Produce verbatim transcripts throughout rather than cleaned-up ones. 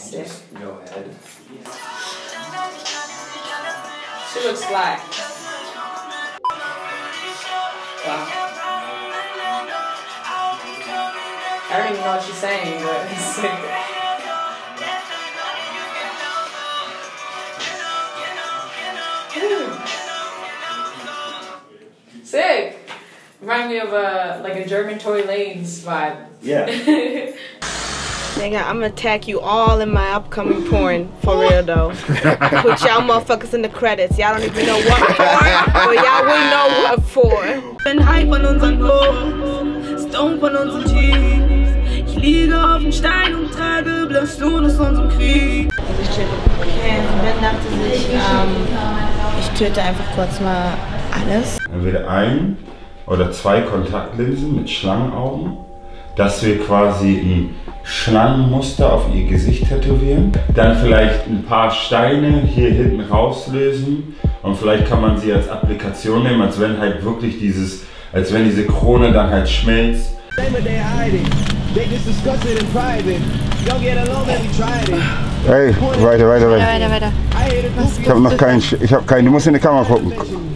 Sick. Go ahead. She looks fly. Wow. I don't even know what she's saying, but it's sick. Sick. Remind me of a like a German Tory Lanez vibe. Yeah. Nigga, I'm gonna tag you all in my upcoming porn, for real though. Put y'all motherfuckers in the credits. Y'all don't even know what for, but y'all will know what for. Bin high von unseren Goals, Stone von unseren Teams. Ich liege auf dem Stein und trage Blasphemie aus unserem Krieg. Okay, Ben dachte sich, ähm, ich töte einfach kurz mal alles. Entweder ein oder zwei Kontaktlinsen mit Schlangenaugen, dass wir quasi ein Schlangenmuster auf ihr Gesicht tätowieren, dann vielleicht ein paar Steine hier hinten rauslösen und vielleicht kann man sie als Applikation nehmen, als wenn halt wirklich dieses, als wenn diese Krone dann halt schmilzt. Hey, weiter, weiter, weiter. Weiter, weiter. Ich habe noch keinen, ich habe keinen, du musst in die Kamera gucken.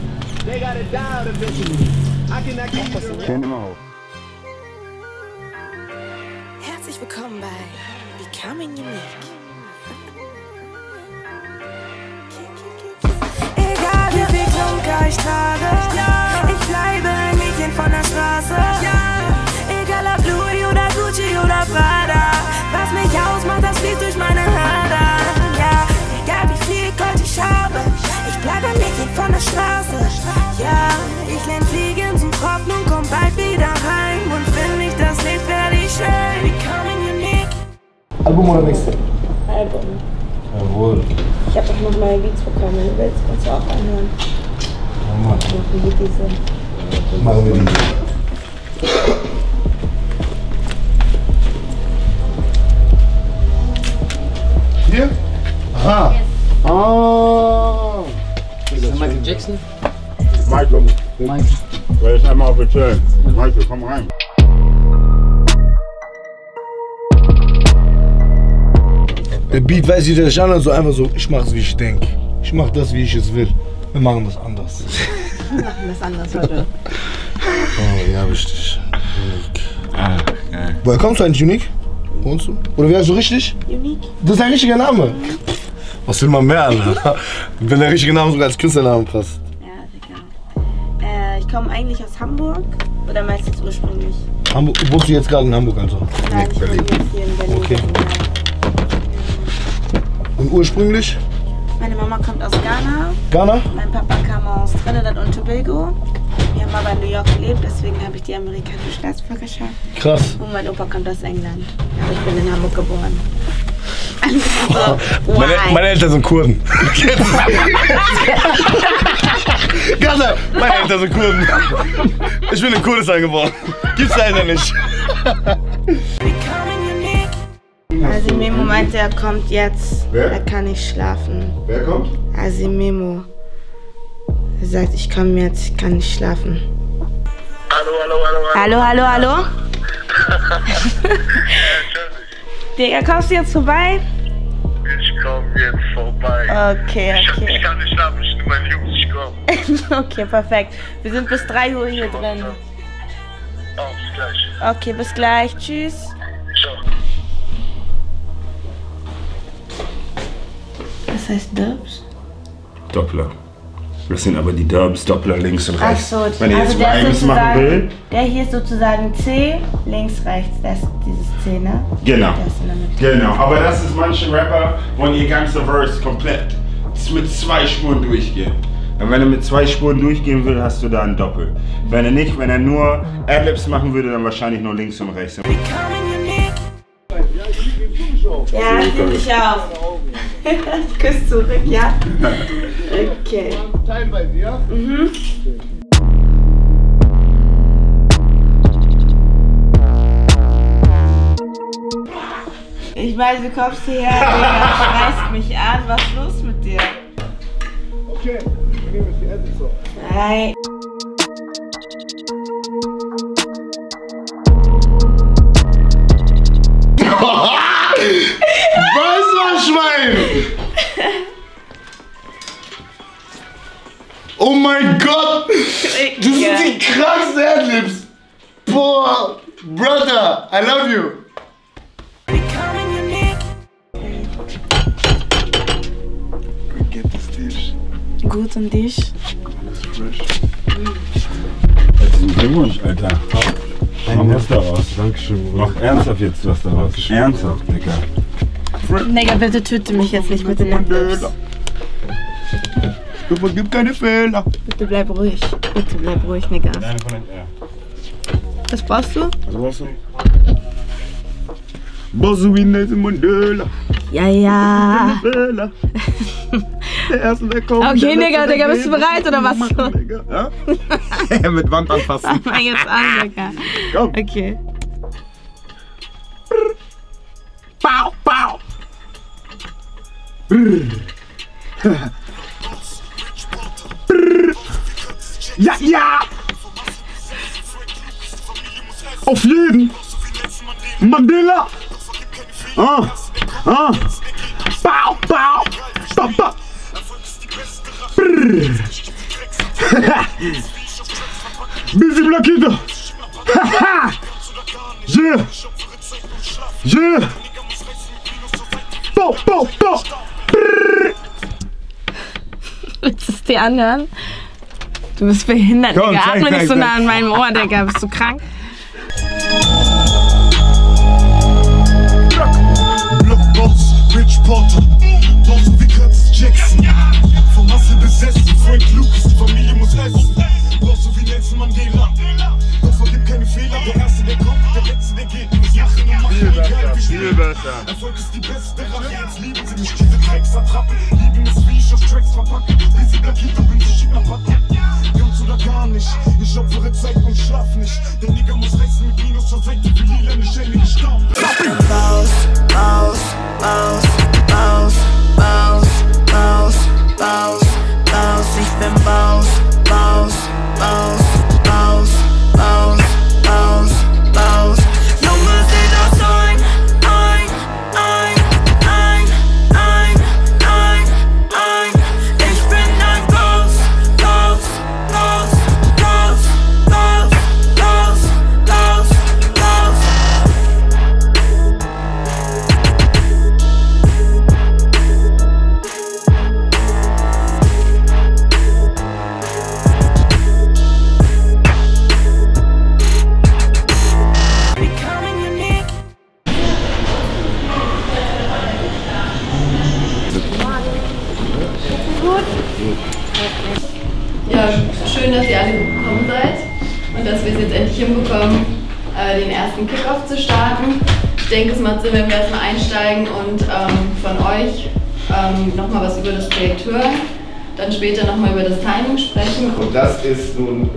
Schön immer hoch. Herzlich willkommen bei Becoming Unique. Egal wie viel Klunker ich trage, ich bleibe ein Mädchen von der Straße. Egal ob Louis oder Gucci oder Prada, was mich ausmacht, das fließt durch meine Haare. Ja, egal wie viel Gold ich habe, ich bleibe ein Mädchen von der Straße. Ja, ich lerne fliegen zum Tropfen und komm bald wieder heim und finde ich das Leben fertig schön. Becoming Unique. Album oder Mixtape? Album. Jawohl. Ich habe auch noch neue Beats bekommen, wenn du willst, kannst du auch anhören. Ja, Mann. Wie geht diese? Machen wir die. Hier? Aha. Ah. Ist das Michael Jackson? Michael, Michael. weil ich einmal auf der Tür. Michael, komm rein. Der Beat weiß ich nicht an, also einfach so, ich mach's wie ich denke. Ich mach das, wie ich es will. Wir machen das anders. Wir machen das anders heute. Oh ja, richtig. Unique. Ah, geil. Woher kommst du eigentlich, Unique? Wohnst du? Oder wie heißt du richtig? Unique. Das ist dein richtiger Name. Was will man mehr, Alter? Wenn der richtige Name sogar als Künstlername passt. Ja, sicher. Äh, ich komme eigentlich aus Hamburg. Oder meinst du jetzt ursprünglich? Hamburg, wohnst du jetzt gerade in Hamburg also? Nein, ich wohne jetzt hier in Berlin. Okay. Und ursprünglich? Meine Mama kommt aus Ghana. Ghana? Mein Papa kam aus Trinidad und Tobago. Wir haben aber in New York gelebt, deswegen habe ich die amerikanische Staatsbürgerschaft. Krass. Und mein Opa kommt aus England. Aber ich bin in Hamburg geboren. So, meine, meine Eltern sind Kurden. Ganz ehrlich, meine Eltern sind Kurden. Ich bin in Kurdistan geboren. Gibt's leider nicht. Also Memo meinte, er kommt jetzt. Wer? Er kann nicht schlafen. Wer kommt? Also Memo. Er sagt, ich komme jetzt, ich kann nicht schlafen. Hallo, hallo, hallo, Hallo, hallo, hallo? Digga, kommst du jetzt vorbei? Ich komm jetzt vorbei. Okay, Ich, okay. ich kann nicht schlafen, ich nehme meine Jungs, ich komm. Okay, perfekt. Wir sind bis drei Uhr hier drin. Auf, bis gleich. Okay, bis gleich. Tschüss. Ciao. Was heißt Dubs? Doppler. Das sind aber die Dubs, Doppler links und Ach rechts. so, Wenn ihr also jetzt der mal ist eines machen will. sozusagen, der hier ist sozusagen C, links, rechts, das ist dieses C, ne? Genau. Das ist in der Mitte. Genau. Aber das ist manche Rapper, wollen ihr ganze Verse komplett mit zwei Spuren durchgehen. Und wenn er mit zwei Spuren durchgehen will, hast du da ein Doppel. Wenn er nicht, wenn er nur Adlibs machen würde, dann wahrscheinlich nur links und rechts. Ja, ich nehme dich auf. Küss zurück, ja? Okay. Teil bei dir? Mhm. Ich weiß, du kommst hierher, Digga, schreist mich an. Was ist los mit dir? Okay, wir nehmen jetzt die Ente so. Nein. Was war Nein! Oh mein Gott! Das sind die krassen Adlibs! Boah! Brother, I love you! Wie geht es dir? Gut und dich? Alles fresh. Herzlichen Glückwunsch, Alter. Mach was daraus. Dankeschön, Bruder. Mach ernsthaft jetzt was daraus. Ernsthaft, Digga. Digga, bitte töte mich jetzt nicht mit den Adlibs. Du vergib keine Fehler. Bitte bleib ruhig. Bitte bleib ruhig, Nigga. Deine von den R. Was brauchst du? Was brauchst du? Bosse wie Nelson Mandela. Ja, ja. Fehler. Der erste, der kommt. Okay, Nigga, Digga, bist du bereit oder was? Ja? Mit Wand anfassen. Fang jetzt an, Digga. Komm. Okay. Bau, bau. Ja, ja. Auf jeden. Mandela. Ah, ah. Bau, bau. Bau, bau. Busy Blackito. Haha. Yeah. Yeah. Bau, bau, bau. Willst du es dir anhören? Du bist behindert, Komm, Digga. zeig, Atme nicht zeig, so zeig. nah an meinem Ohr, Digga. Bist du krank? Blockbox, Rich Porter, draußen wie Curtis Jackson. Vom Hassel besessen, Frank Lucas, die Familie muss essen. Brauchst du wie Nelson Mandela. Doch vergib keine Fehler, der Erste, der kommt, der Letzte, der geht. Muss machen und machen, egal wie schnell. Erfolg ist die beste Rache, jetzt lieben sie mich, diese Drecksattrappen. Lieben es, wie ich auf Tracks verpacke. Busy Blackito, bin ich schick nach Patte. Ganz oder gar nicht, ich opfere Zeit und schlaf nicht. Der Nigger muss reißen mit Minus zur Seite, wie lila eine Schelle gestaubt. Bounce, bounce, bounce, bounce, bounce, bounce, bounce, bounce. Ich bin bounce, bounce, bounce, bounce, bounce, bounce, bounce. Junge, seh das ein, ein, ein, ein, ein, ein, ein. Ich bin ein Bounce, Bounce, Bounce, Bounce, Bounce, Bounce, Bounce, Bounce. Becoming unique. Ja, schön, dass ihr alle gekommen seid und dass wir es jetzt endlich hinbekommen, äh, den ersten Kickoff zu starten. Ich denke, es macht Sinn, wenn wir erstmal einsteigen und ähm, von euch ähm, nochmal was über das Projekt hören, dann später nochmal über das Timing sprechen. Und das ist nun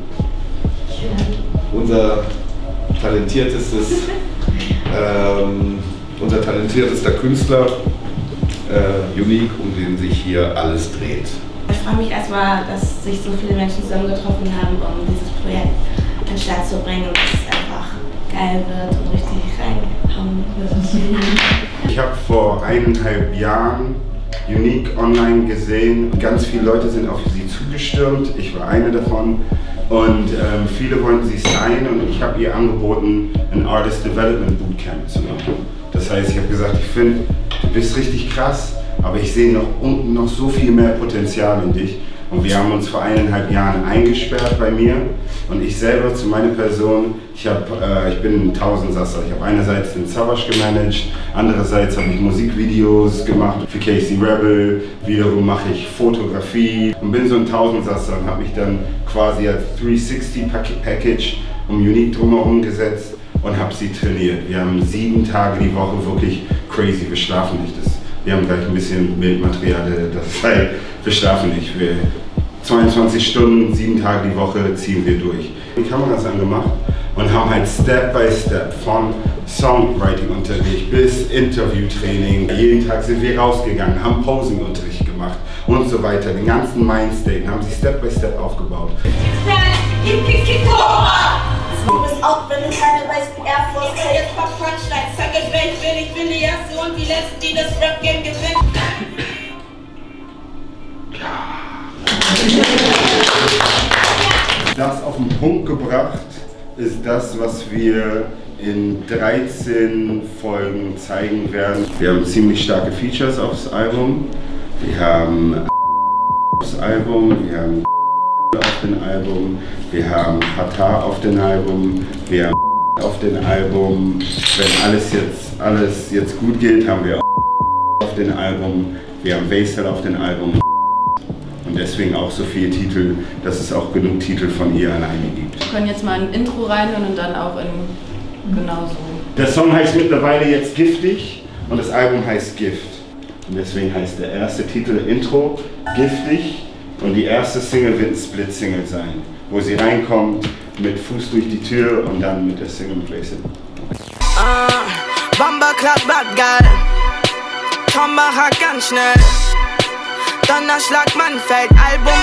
unser talentiertestes, ähm, unser talentiertester Künstler, äh, Unique, um den sich hier alles dreht. Ich freue mich erstmal, dass sich so viele Menschen zusammengetroffen haben, um dieses Projekt an den Start zu bringen und dass es einfach geil wird und richtig reinhauen wird. Ich habe vor eineinhalb Jahren Unique online gesehen. Ganz viele Leute sind auf sie zugestürmt. Ich war eine davon. Und ähm, viele wollten sie signen und ich habe ihr angeboten, ein Artist Development Bootcamp zu machen. Das heißt, ich habe gesagt, ich finde, du bist richtig krass, aber ich sehe noch unten noch so viel mehr Potenzial in dich. Und wir haben uns vor eineinhalb Jahren eingesperrt bei mir. Und ich selber zu meiner Person, ich, hab, äh, ich bin ein Tausendsasser. Ich habe einerseits den Savage gemanagt, andererseits habe ich Musikvideos gemacht für Casey Rebel, wiederum mache ich Fotografie und bin so ein Tausendsasser und habe mich dann quasi als dreihundertsechzig Package um Unique drumherum gesetzt und habe sie trainiert. Wir haben sieben Tage die Woche wirklich crazy, wir schlafen nicht. Das, wir haben gleich ein bisschen Bildmaterial, das heißt, wir schlafen nicht. Wir, zweiundzwanzig Stunden, sieben Tage die Woche ziehen wir durch. Die Kameras angemacht und haben halt Step by Step von Songwriting-Unterricht bis Interviewtraining. Jeden Tag sind wir rausgegangen, haben Posing-Unterricht gemacht und so weiter. Den ganzen Mindstate haben sie Step by Step aufgebaut. Du bist auch, wenn du keine weißen Air Force hast. Jetzt mal Punchline, sag es, wer ich bin, ich bin die Erste und die Letzte, die das Rap-Game gewinnt. Das auf den Punkt gebracht ist das, was wir in dreizehn Folgen zeigen werden. Wir haben ziemlich starke Features aufs Album. Wir haben aufs Album, wir haben auf dem Album, wir haben Hatar auf dem Album, wir haben auf dem Album. Wenn alles jetzt, alles jetzt gut geht, haben wir auf dem Album, wir haben Vaysel auf dem Album. Und deswegen auch so viele Titel, dass es auch genug Titel von ihr alleine gibt. Wir können jetzt mal ein Intro reinhören und dann auch in genauso. Der Song heißt mittlerweile jetzt Giftig und das Album heißt Gift. Und deswegen heißt der erste Titel Intro Giftig und die erste Single wird ein Split-Single sein, wo sie reinkommt mit Fuß durch die Tür und dann mit der Single mit Vaysel. Uh, Bamba klappt bad geil, Tombacher ganz schnell. Donnerschlag, man fällt, Album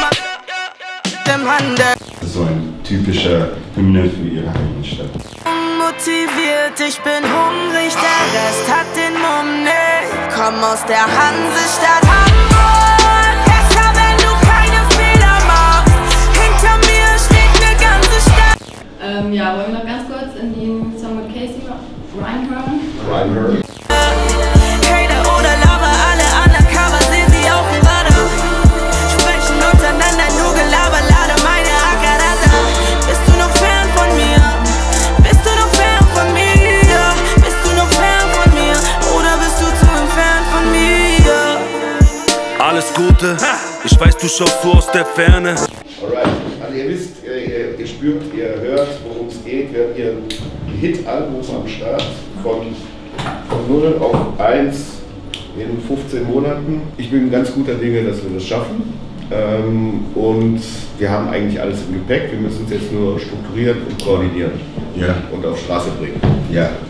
im Handel. Das ist so ein typischer Hymne für ihre Heimatstadt. Motiviert, ich bin hungrig, der Rest hat den Mumm nicht. Komm aus der Hansestadt Hamburg. Besser, wenn du keine Fehler machst. Hinter mir steht eine ganze Stadt. Ähm, ja, wollen wir noch ganz kurz in den Song mit Casey reinhören? Reinhören. Hater oder Lover, alle undercover, sehen sie auf dem Radar. Sprechen untereinander, nur Gelaber, lade meine Ackerada. Bist du noch fern von mir? Bist du noch fern von mir? Bist du noch fern von mir? Oder bist du zu entfernt von mir? Alles Gute, ich weiß, du schaust so aus der Ferne. Alright, also ihr wisst, ihr, ihr spürt, ihr hört, worum es geht. Wir haben hier ein Hit-Album am Start von, von null auf eins in fünfzehn Monaten. Ich bin ganz guter Dinge, dass wir das schaffen. Ähm, und wir haben eigentlich alles im Gepäck. Wir müssen es jetzt nur strukturieren und koordinieren. Ja. Und auf Straße bringen. Ja. Ja.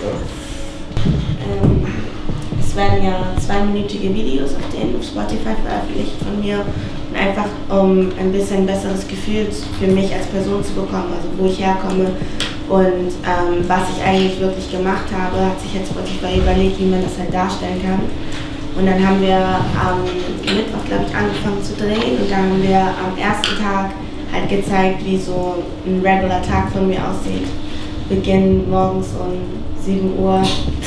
Ähm, es werden ja zweiminütige Videos auf denen auf Spotify veröffentlicht von mir. Und einfach um ein bisschen besseres Gefühl für mich als Person zu bekommen, also wo ich herkomme und ähm, was ich eigentlich wirklich gemacht habe, hat sich jetzt Spotify überlegt, wie man das halt darstellen kann. Und dann haben wir am Mittwoch, glaube ich, angefangen zu drehen und dann haben wir am ersten Tag halt gezeigt, wie so ein regular Tag von mir aussieht. Beginn morgens um sieben Uhr,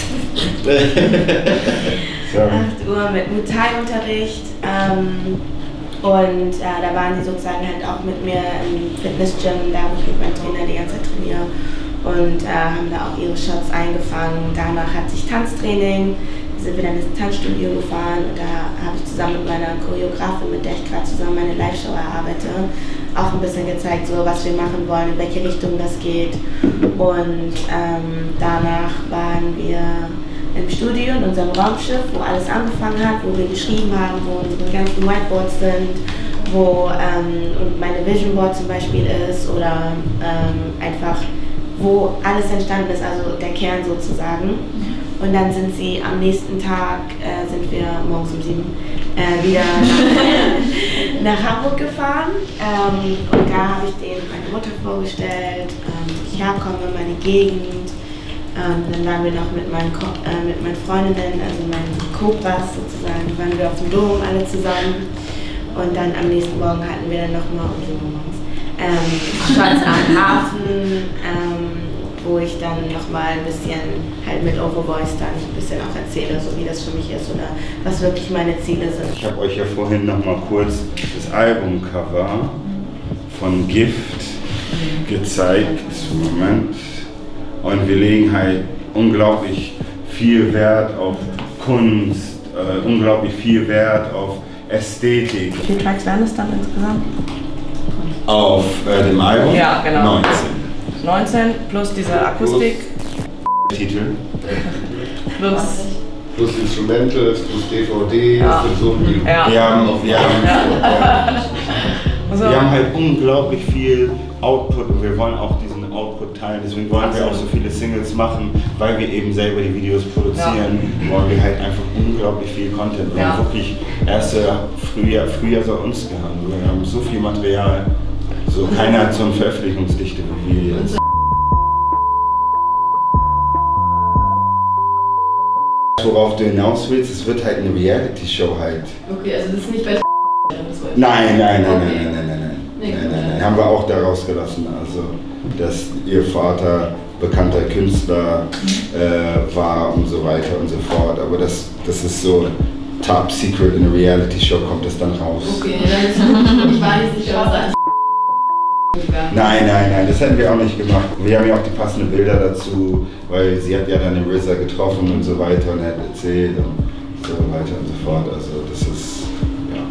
acht Uhr mit Muay-Thai-Unterricht. Ähm, Und äh, da waren die sozusagen halt auch mit mir im Fitness-Gym, da wo ich mit meinem Trainer die ganze Zeit trainiere. Und äh, haben da auch ihre Shots eingefangen. Danach hatte ich Tanztraining, da sind wir dann ins Tanzstudio gefahren. Und da habe ich zusammen mit meiner Choreografin, mit der ich gerade zusammen meine Live-Show erarbeite, auch ein bisschen gezeigt, so, was wir machen wollen, in welche Richtung das geht. Und ähm, danach waren wir im Studio, in unserem Raumschiff, wo alles angefangen hat, wo wir geschrieben haben, wo unsere ganzen Whiteboards sind, wo ähm, und meine Vision Board zum Beispiel ist oder ähm, einfach, wo alles entstanden ist, also der Kern sozusagen. Und dann sind sie am nächsten Tag, äh, sind wir morgens um sieben äh, wieder nach, nach Hamburg gefahren. Ähm, und da habe ich denen meine Mutter vorgestellt, ähm, wo ich herkomme, meine Gegend. Ähm, dann waren wir noch mit meinen, Ko äh, mit meinen Freundinnen, also meinen Cobras sozusagen, waren wir auf dem Dom alle zusammen. Und dann am nächsten Morgen hatten wir dann nochmal um sieben Uhr morgens ähm, Shots am Hafen, ähm, wo ich dann nochmal ein bisschen halt mit Overvoice dann ein bisschen auch erzähle, so wie das für mich ist oder was wirklich meine Ziele sind. Ich habe euch ja vorhin nochmal kurz das Albumcover von Gift gezeigt. Moment. Und wir legen halt unglaublich viel Wert auf Kunst, äh, unglaublich viel Wert auf Ästhetik. Wie viele Tracks werden es dann insgesamt? Auf äh, dem Album? Ja, genau. neunzehn. neunzehn plus diese Akustik. Titel. Plus. Plus Instrumentals, plus D V D, Ja. plus so viel. Ja. Wir haben, wir haben, Ja. Also, wir haben halt unglaublich viel Output und wir wollen auch diesen Output teilen. Deswegen wollen wir auch so viele Singles machen, weil wir eben selber die Videos produzieren. Ja. Wollen wir halt einfach unglaublich viel Content. Wir Ja. haben wirklich erste Frühjahr, Frühjahr soll uns gehabt. Wir haben so viel Material. So keiner hat so eine Veröffentlichungsdichte wie wir jetzt. Worauf du hinaus willst, es wird halt eine Reality-Show halt. Okay, also das ist nicht bei Nein, nein, nein, Okay. nein, nein, nein, nein, nein. Nee, nein, nein, nein, haben wir auch da rausgelassen. Also, dass ihr Vater bekannter Künstler äh, war und so weiter und so fort. Aber das, das ist so top secret in a Reality Show, kommt das dann raus. Okay, dann ich war nicht sicher, was das Nein, nein, nein, das hätten wir auch nicht gemacht. Wir haben ja auch die passenden Bilder dazu, weil sie hat ja dann den R Z A getroffen und so weiter und hat erzählt und so weiter und so fort. Also das ist, ja.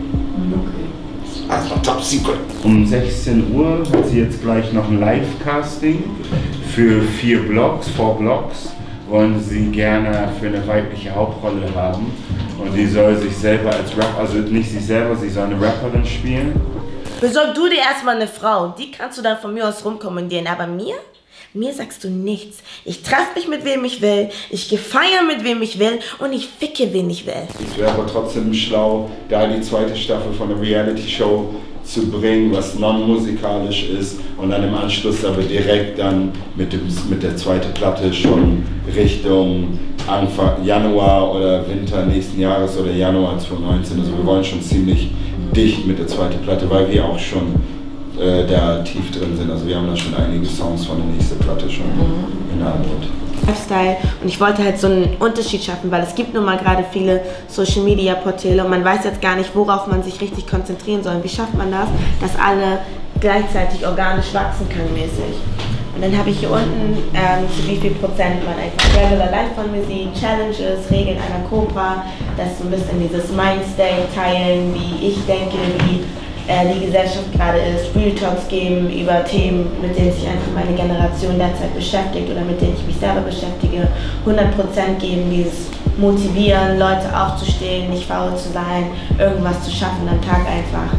Okay. Also top secret. Um sechzehn Uhr hat sie jetzt gleich noch ein Live-Casting für vier Blogs, vier Blogs. Wollen sie gerne für eine weibliche Hauptrolle haben. Und die soll sich selber als Rapper, also nicht sich selber, sie soll eine Rapperin spielen. Besorg du dir erstmal eine Frau und die kannst du dann von mir aus rumkommandieren. Aber mir? Mir sagst du nichts. Ich treffe mich mit wem ich will, ich gehe feiern mit wem ich will und ich ficke wen ich will. Ich wäre aber trotzdem schlau, da die zweite Staffel von der Reality-Show zu bringen, was non-musikalisch ist und dann im Anschluss aber direkt dann mit, dem, mit der zweiten Platte schon Richtung Anfang Januar oder Winter nächsten Jahres oder Januar zwanzig neunzehn. Also wir wollen schon ziemlich dicht mit der zweiten Platte, weil wir auch schon äh, da tief drin sind. Also wir haben da schon einige Songs von der nächsten Platte schon mhm. in der Antwort. Lifestyle und ich wollte halt so einen Unterschied schaffen, weil es gibt nun mal gerade viele Social Media Portale und man weiß jetzt gar nicht, worauf man sich richtig konzentrieren soll. Wie schafft man das, dass alle gleichzeitig organisch wachsen können mäßig? Und dann habe ich hier unten ähm, zu wie viel Prozent man einfach Regular Life von mir sieht, Challenges, Regeln einer Cobra, das so ein bisschen dieses Mindstate teilen, wie ich denke, wie äh, die Gesellschaft gerade ist, Real Talks geben über Themen, mit denen sich einfach meine Generation derzeit beschäftigt oder mit denen ich mich selber beschäftige, hundert Prozent geben, dieses Motivieren, Leute aufzustehen, nicht faul zu sein, irgendwas zu schaffen am Tag einfach.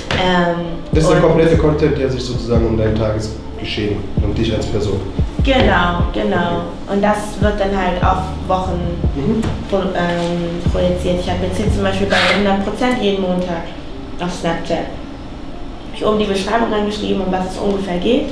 Ähm, das ist der komplette Content, der sich sozusagen um dein Tagesgeschehen und dich als Person. Genau, genau. Und das wird dann halt auf Wochen mhm. pro, ähm, projiziert. Ich habe jetzt hier zum Beispiel bei hundert Prozent jeden Montag auf Snapchat. Habe ich oben die Beschreibung reingeschrieben, um was es ungefähr geht.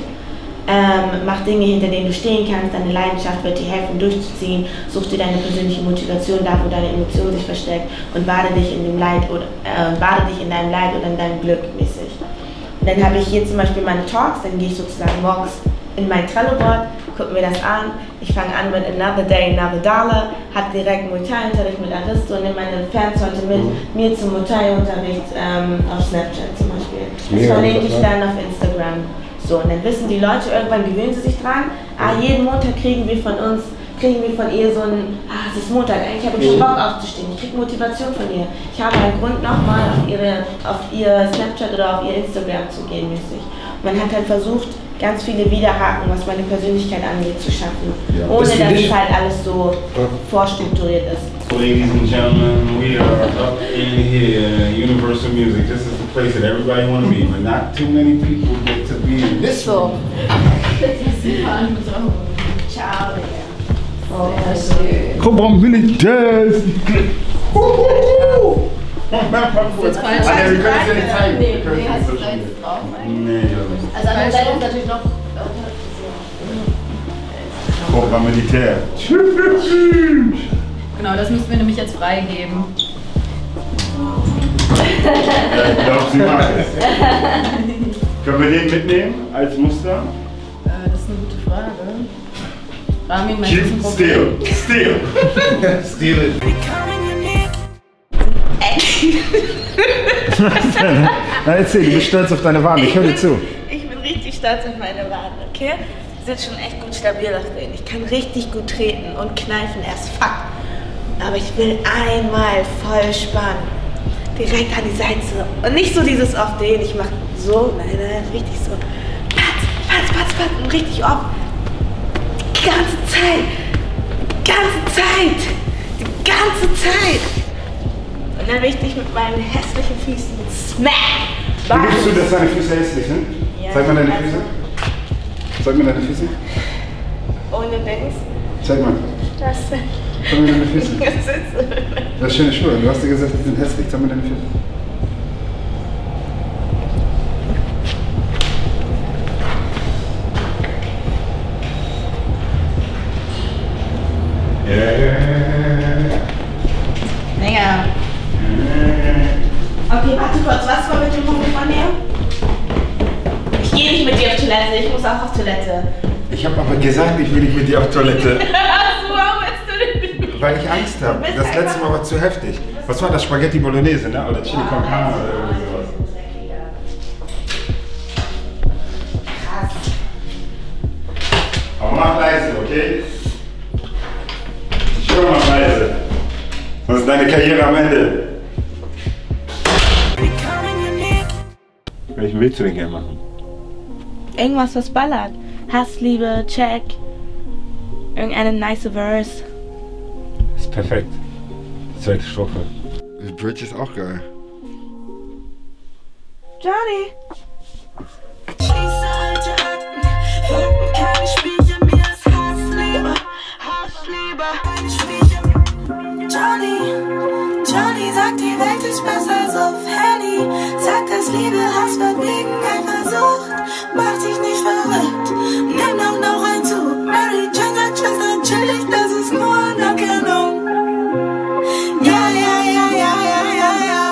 Ähm, mach Dinge, hinter denen du stehen kannst, deine Leidenschaft wird dir helfen durchzuziehen, such dir deine persönliche Motivation da, wo deine Emotion sich versteckt und bade dich in dem Leid oder äh, bade dich in deinem Leid oder in deinem Glück mäßig. Und dann habe ich hier zum Beispiel meine Talks, dann gehe ich sozusagen morgens in mein Trello-Board, gucke mir das an, ich fange an mit Another Day, Another Dollar, habe direkt Muay Thai-Unterricht mit Aristo und nehme meine Fans heute mit mhm. mir zum Muay Thai-Unterricht ähm, auf Snapchat zum Beispiel. Das verlinke ich dann auf Instagram. So, und dann wissen die Leute, irgendwann gewöhnen sie sich dran, ah, jeden Montag kriegen wir von uns, kriegen wir von ihr so ein, ah, es ist Montag, eigentlich habe ich schon Bock aufzustehen, ich kriege Motivation von ihr. Ich habe einen Grund nochmal auf, ihre, auf ihr Snapchat oder auf ihr Instagram zu gehen mäßig. Man hat halt versucht, ganz viele Widerhaken, was meine Persönlichkeit angeht, zu schaffen, ja. ohne dass es halt alles so ja. vorstrukturiert ist. Ladies and gentlemen, we are up in here, Universal Music. This is the place that everybody want to be, but not too many people get to be in this so. room. Ciao, oh, schön. Probabilität! Jetzt falsch. Ah, ja, wir können es ja nicht zeigen. Nee, nee, hast du gleich drauf? Nee, ja nicht. Also an der Seite ist natürlich noch... Probabilität. Genau, das müssen wir nämlich jetzt freigeben. Ich glaube, sie mag es. Können wir den mitnehmen als Muster? Äh, das ist eine gute Frage. Ramin, mein Keep still. Still. Still it. Na erzähl, du bist stolz auf deine Wade, ich höre dir zu. Ich bin richtig stolz auf meine Wade, okay? Die sind schon echt gut stabil auf denen. Ich kann richtig gut treten und kneifen erst fuck. Aber ich will einmal voll spannen. Direkt an die Seite. Und nicht so dieses auf den, ich mach so, nein, nein, richtig so. Patz, patz, patz, patz und richtig auf. Die ganze Zeit. Die ganze Zeit. Die ganze Zeit. Und dann will ich dich mit meinen hässlichen Füßen smack. Wie gibst du, dass deine Füße hässlich sind? Ja, Zeig mal deine also Füße. Zeig mal deine Füße. Ohne Dings. Zeig mal. Das. Zeig mir deine Füße. Das ist schöne Schuhe. Du hast dir gesagt, die sind hässlich. Zeig mir deine Füße. Yeah. Naja. Okay, warte kurz. Was war mit dem Hunger von dir? Toilette, ich muss auch auf Toilette. Ich habe aber gesagt, ich will nicht mit dir auf Toilette. Warum willst du denn? Weil ich Angst habe. Das letzte Mal war zu heftig. Was war das? Spaghetti Bolognese, ne? Oder Chili con Carne oder irgendwie sowas. Krass. Aber mach leise, okay? Schon mal leise. Sonst ist deine Karriere am Ende. Welchen willst du denn gerne machen? Irgendwas, was ballert. Hassliebe, check. Irgendeine nice Verse. Das ist perfekt. Zweite Strophe. Die Bridge ist auch geil. Johnny! Schieße alte Akten, Fakten, keine Spielchen, mir ist Hassliebe, Hassliebe, keine Spielchen. Johnny, Johnny sagt, die Welt ist besser als auf Handy. Sagt, dass Liebe Hass wird wegen ein Versuch. Mach dich nicht verrückt, nimm doch noch ein Zug. Mary Jane sagt, Schwester, chillig, das ist nur Anerkennung. Ja, ja, ja, ja, ja, ja,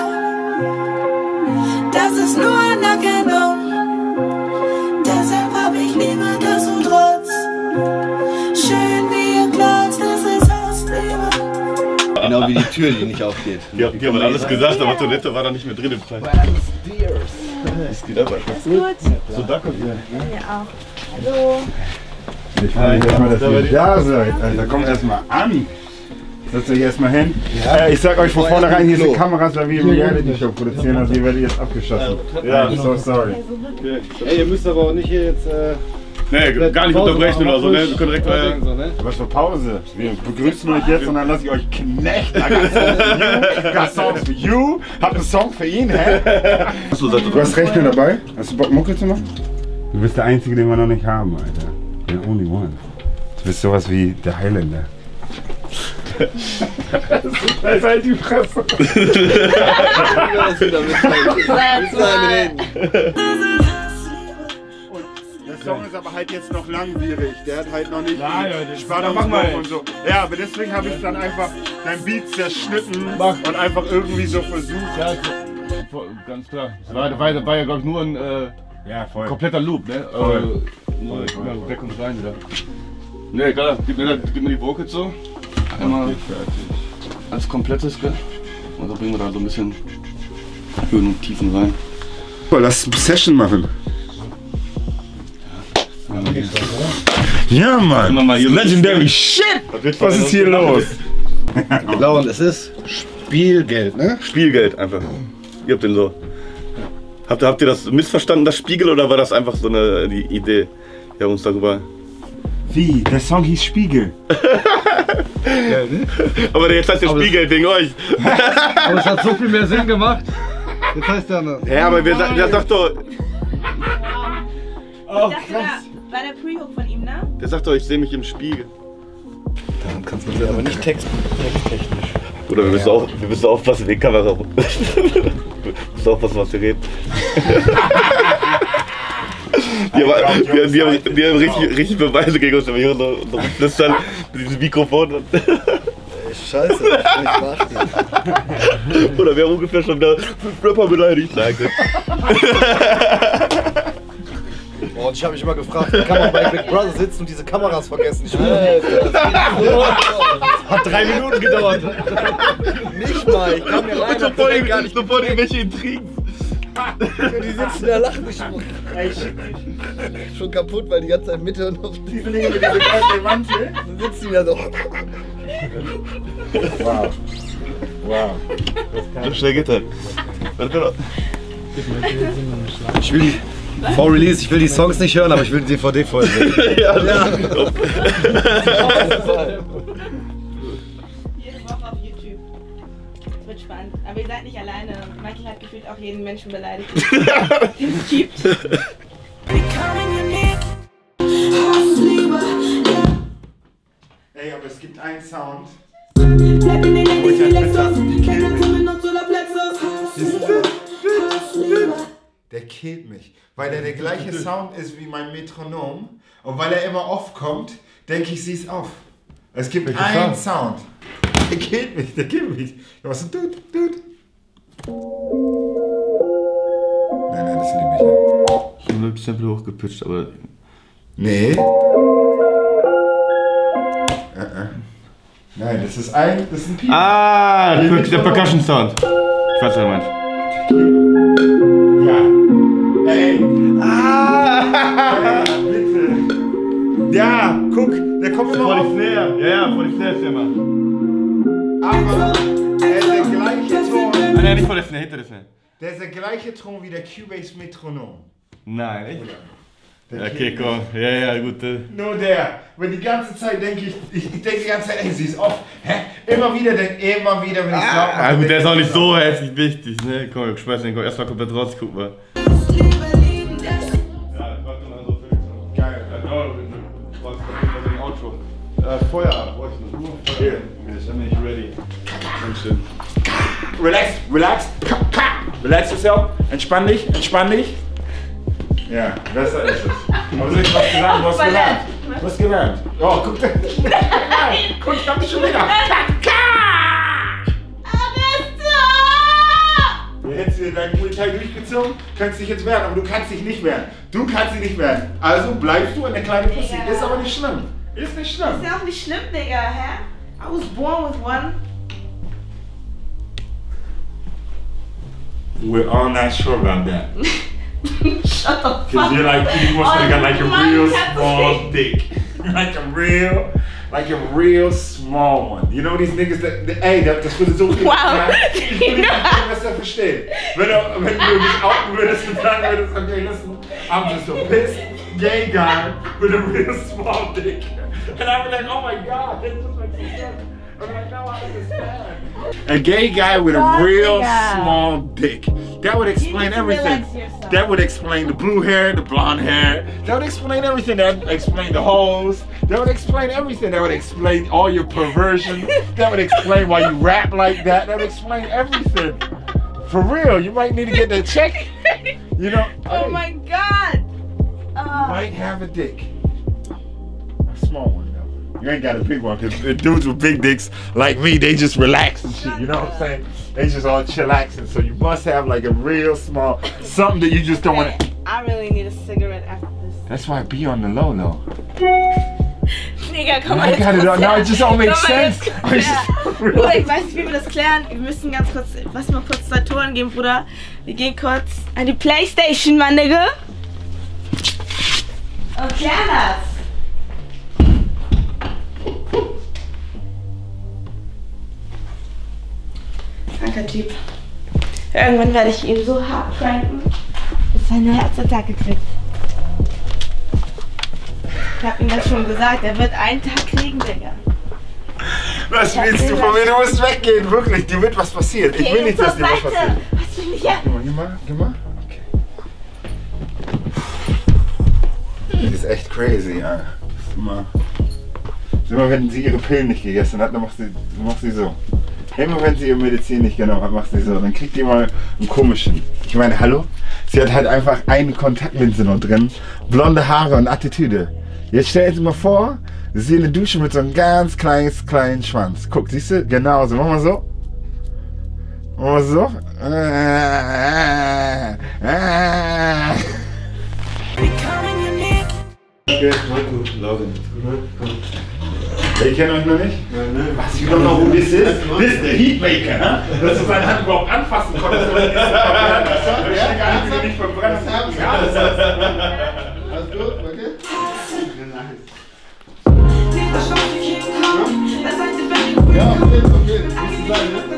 ja. Das ist nur Anerkennung. Deshalb hab ich Liebe, dass du trotz. Schön wie ihr glotzt, das ist Hassliebe. Genau wie die Tür, die nicht aufgeht. Die, die haben alles gesagt, aber Toilette war da nicht mehr drin im Preis. Es geht aber. Ist gut. So, da kommt ihr. Ja, auch. Hallo. Ich freue mich erstmal, dass ihr da seid. Alter, kommt erstmal an. Setzt euch erstmal hin. Ja. Äh, ich sag euch von vornherein, hier sind Kameras, weil wir im Reality-Show produzieren, also ihr werdet jetzt abgeschossen. Ja, I'm so sorry. Ey, ihr müsst aber auch nicht hier jetzt. Äh, nee, gar nicht unterbrechen oder so, ne? Wir können direkt äh, so, ne? Was für Pause? Wir begrüßen euch jetzt und dann lasse ich euch knechten. I got songs for you. Hab einen Song für ihn, hä? Du hast Rechner dabei? Hast du Bock, Mucke zu machen? Du bist der Einzige, den wir noch nicht haben, Alter. The only one. Du bist sowas wie der Highlander. Das ist halt die Fresse. Der Song ist aber halt jetzt noch langwierig. Der hat halt noch nicht ja, ja, Spannung und so. Ja, aber deswegen habe ich dann einfach dein Beat zerschnitten und einfach irgendwie so versucht. Ja, ganz klar. Das war, war, war ja, glaube ich, nur ein äh, ja, voll. kompletter Loop, ne? Voll. Äh, voll, voll, voll. Weg und rein wieder. Ne, klar, gib mir, gib mir die Vocals so. Einmal als komplettes, gell? Und dann bringen wir da so ein bisschen Höhen und Tiefen rein. Boah, lass eine Session machen. Ja, Mann! Legendary Shit! Was ist hier los? Genau, und es ist Spielgeld, ne? Spielgeld einfach. Ihr habt den so. Habt ihr, habt ihr das missverstanden, das Spiegel, oder war das einfach so eine die Idee? Wir haben uns darüber. Wie? Der Song hieß Spiegel. Ja, ne? Aber jetzt heißt der Spiegel wegen euch. Aber es hat so viel mehr Sinn gemacht. Jetzt heißt der noch. Ja, aber wir, der sagt doch. Oh, das war, war der Pre-Hook von ihm, ne? Der sagt doch, ich sehe mich im Spiegel. Dann kannst du das aber nicht text, texttechnisch. Oder wir müssen, auch, wir müssen aufpassen wegen Kamera. Wir müssen aufpassen, was wir reden. Die haben, die, haben, die, haben, die haben richtig, richtig Beweise gegen uns, wenn wir hier so, so rumflüstern mit diesem Mikrofon. Scheiße, ich mach die. Oder wir haben ungefähr schon wieder fünf Rapper beleidigt. Danke. Oh, und ich habe mich immer gefragt, wie kann man bei Big Brother sitzen und diese Kameras vergessen? Ich hat drei Minuten gedauert. Nicht mal, ich kam hier rein und sofort gar nicht sofort irgendwelche Intrigen. Die sitzen da, lachen mich schon, schon kaputt, weil die ganze Zeit Mitte und noch die mit diese ganze Mantel. Dann sitzen die da so. Wow. Wow. So schnell geht das. Ich will die, vor Release, ich will die Songs nicht hören, aber ich will die D V D voll sehen. Ja, Jede Woche auf YouTube. Das wird spannend. Aber ihr seid nicht alleine. Michael hat gefühlt auch jeden Menschen beleidigt, den es gibt. Ey, aber es gibt einen Sound. Der killt mich, weil er der gleiche Sound ist wie mein Metronom und weil er immer oft kommt, denke ich, sie ist auf. Es gibt Welcher einen Sound? Sound. Der killt mich, der killt mich. Was ist ein Dude, Dude? Nein, nein, das liebe ich. mit Sample hochgepitcht, aber... Nee. Äh, äh. Nein, das ist ein, das ist ein Piep. Ah, der, der Percussion Sound. Ich weiß, was er meint. Ja. Ey. Ah! Ey, bitte. Ja, guck, der kommt immer vor auf. die Snare. Ja, ja, vor die Snare ist der immer. Aber er ist der gleiche Ton. Ah, nein, nicht vor der Snare, hinter der Snare. Der ist der gleiche Ton wie der Cubase Metronom. Nein, echt? Der Okay, King. komm. Ja, ja, gut. äh. Nur der. Weil die ganze Zeit denke ich, ich, ich denke die ganze Zeit, ey, sie ist oft. Hä? Immer wieder, denk, immer wieder, wenn ich es laut mache. Ah, gut, der ist auch nicht denk so hässlich wichtig, ne? Komm, ich schmeiß den komm, erstmal komplett raus, guck mal. Ja, das macht dann so viel. Geil. Ja, was ist ein Outro? Äh, Feuer ab, wollte ich noch. Nur Feuer. Ich bin nicht ready. Dankeschön. Relax, relax. Relax yourself. Entspann dich, entspann dich. Ja, besser ist es. Aber soll ich was gesagt? Du hast gelernt. Du hast gelernt. Oh, guck da. Nein, guck, ich hab dich schon wieder. Du hättest dir deinen Muay Thai durchgezogen, kannst dich jetzt wehren, aber du kannst dich nicht wehren. Du kannst dich nicht wehren. Also bleibst du in der kleinen Pussy. Ist aber nicht schlimm. Ist nicht schlimm. Ist ja auch nicht schlimm, Digga, hä? I was born with one. We're all not sure about that. Shut the fuck Cause you're like, you must have got like a Oh, real man, small dick. Like a real, like a real small one. You know these niggas that, that ey, das würde so viel Wow. sein. Ich würde nicht besser verstehen. Wenn du, wenn du dich outen würdest und sagen würdest, okay, listen, I'm just a pissed gay guy with a real small dick. And I was like, oh my God, that's just like so good. I'm like, now I understand. A gay guy with a real small dick. That would explain everything. That would explain the blue hair, the blonde hair. That would explain everything. That would explain the hoes. That would explain everything. That would explain all your perversion. That would explain why you rap like that. That would explain everything. For real, you might need to get that check. You know. Oh hey, my God. You might have a dick. A small one. You ain't got a big one, cause dudes with big dicks like me, they just relax and shit, you know what I'm saying? They just all chillaxing, so you must have like a real small, something that you just don't want to. I really need a cigarette after this. That's why I be on the low low. Digga, komm I mal. got it on, no, it just don't make sense. I just don't Bruder, realize. ich weiß nicht, wie wir das klären. Wir müssen ganz kurz, lass mal kurz zwei Touren geben, Bruder. Wir gehen kurz an die Playstation, mein Nigga. Und klären das. Kranker Typ. Irgendwann werde ich ihn so hart pranken, dass er eine Herzattacke kriegt. Ich hab ihm das schon gesagt, er wird einen Tag kriegen, Digga. Was willst du von mir? Du musst weggehen, wirklich. Dir wird was passieren. Ich will nicht, dass dir was passiert. Was will ich an? Geh mal, geh mal, geh mal. Okay. Das ist echt crazy, ja. Das ist immer, das ist immer, wenn sie ihre Pillen nicht gegessen hat, dann macht sie, dann macht sie so. Immer wenn sie ihre Medizin nicht genommen hat, macht sie so. Dann kriegt die mal einen komischen. Ich meine, hallo? Sie hat halt einfach eine Kontaktlinse noch drin, blonde Haare und Attitüde. Jetzt stell dir mal vor, sie in der Dusche mit so einem ganz kleines, kleinen Schwanz. Guck, siehst du? Genau so. Mach mal so. Mach mal so. Okay, gut, Laurin. Ich kenne euch noch nicht? Was, you don't know who this is? This is the Heatmaker, huh? Dass du seine Hand überhaupt anfassen konntest, oder nicht verbrennen. Ich stehe gar nicht, wie du nicht verbrennen. Ja, alles gut. Alles gut, okay? Ja, okay, okay. Muss du sein, ne?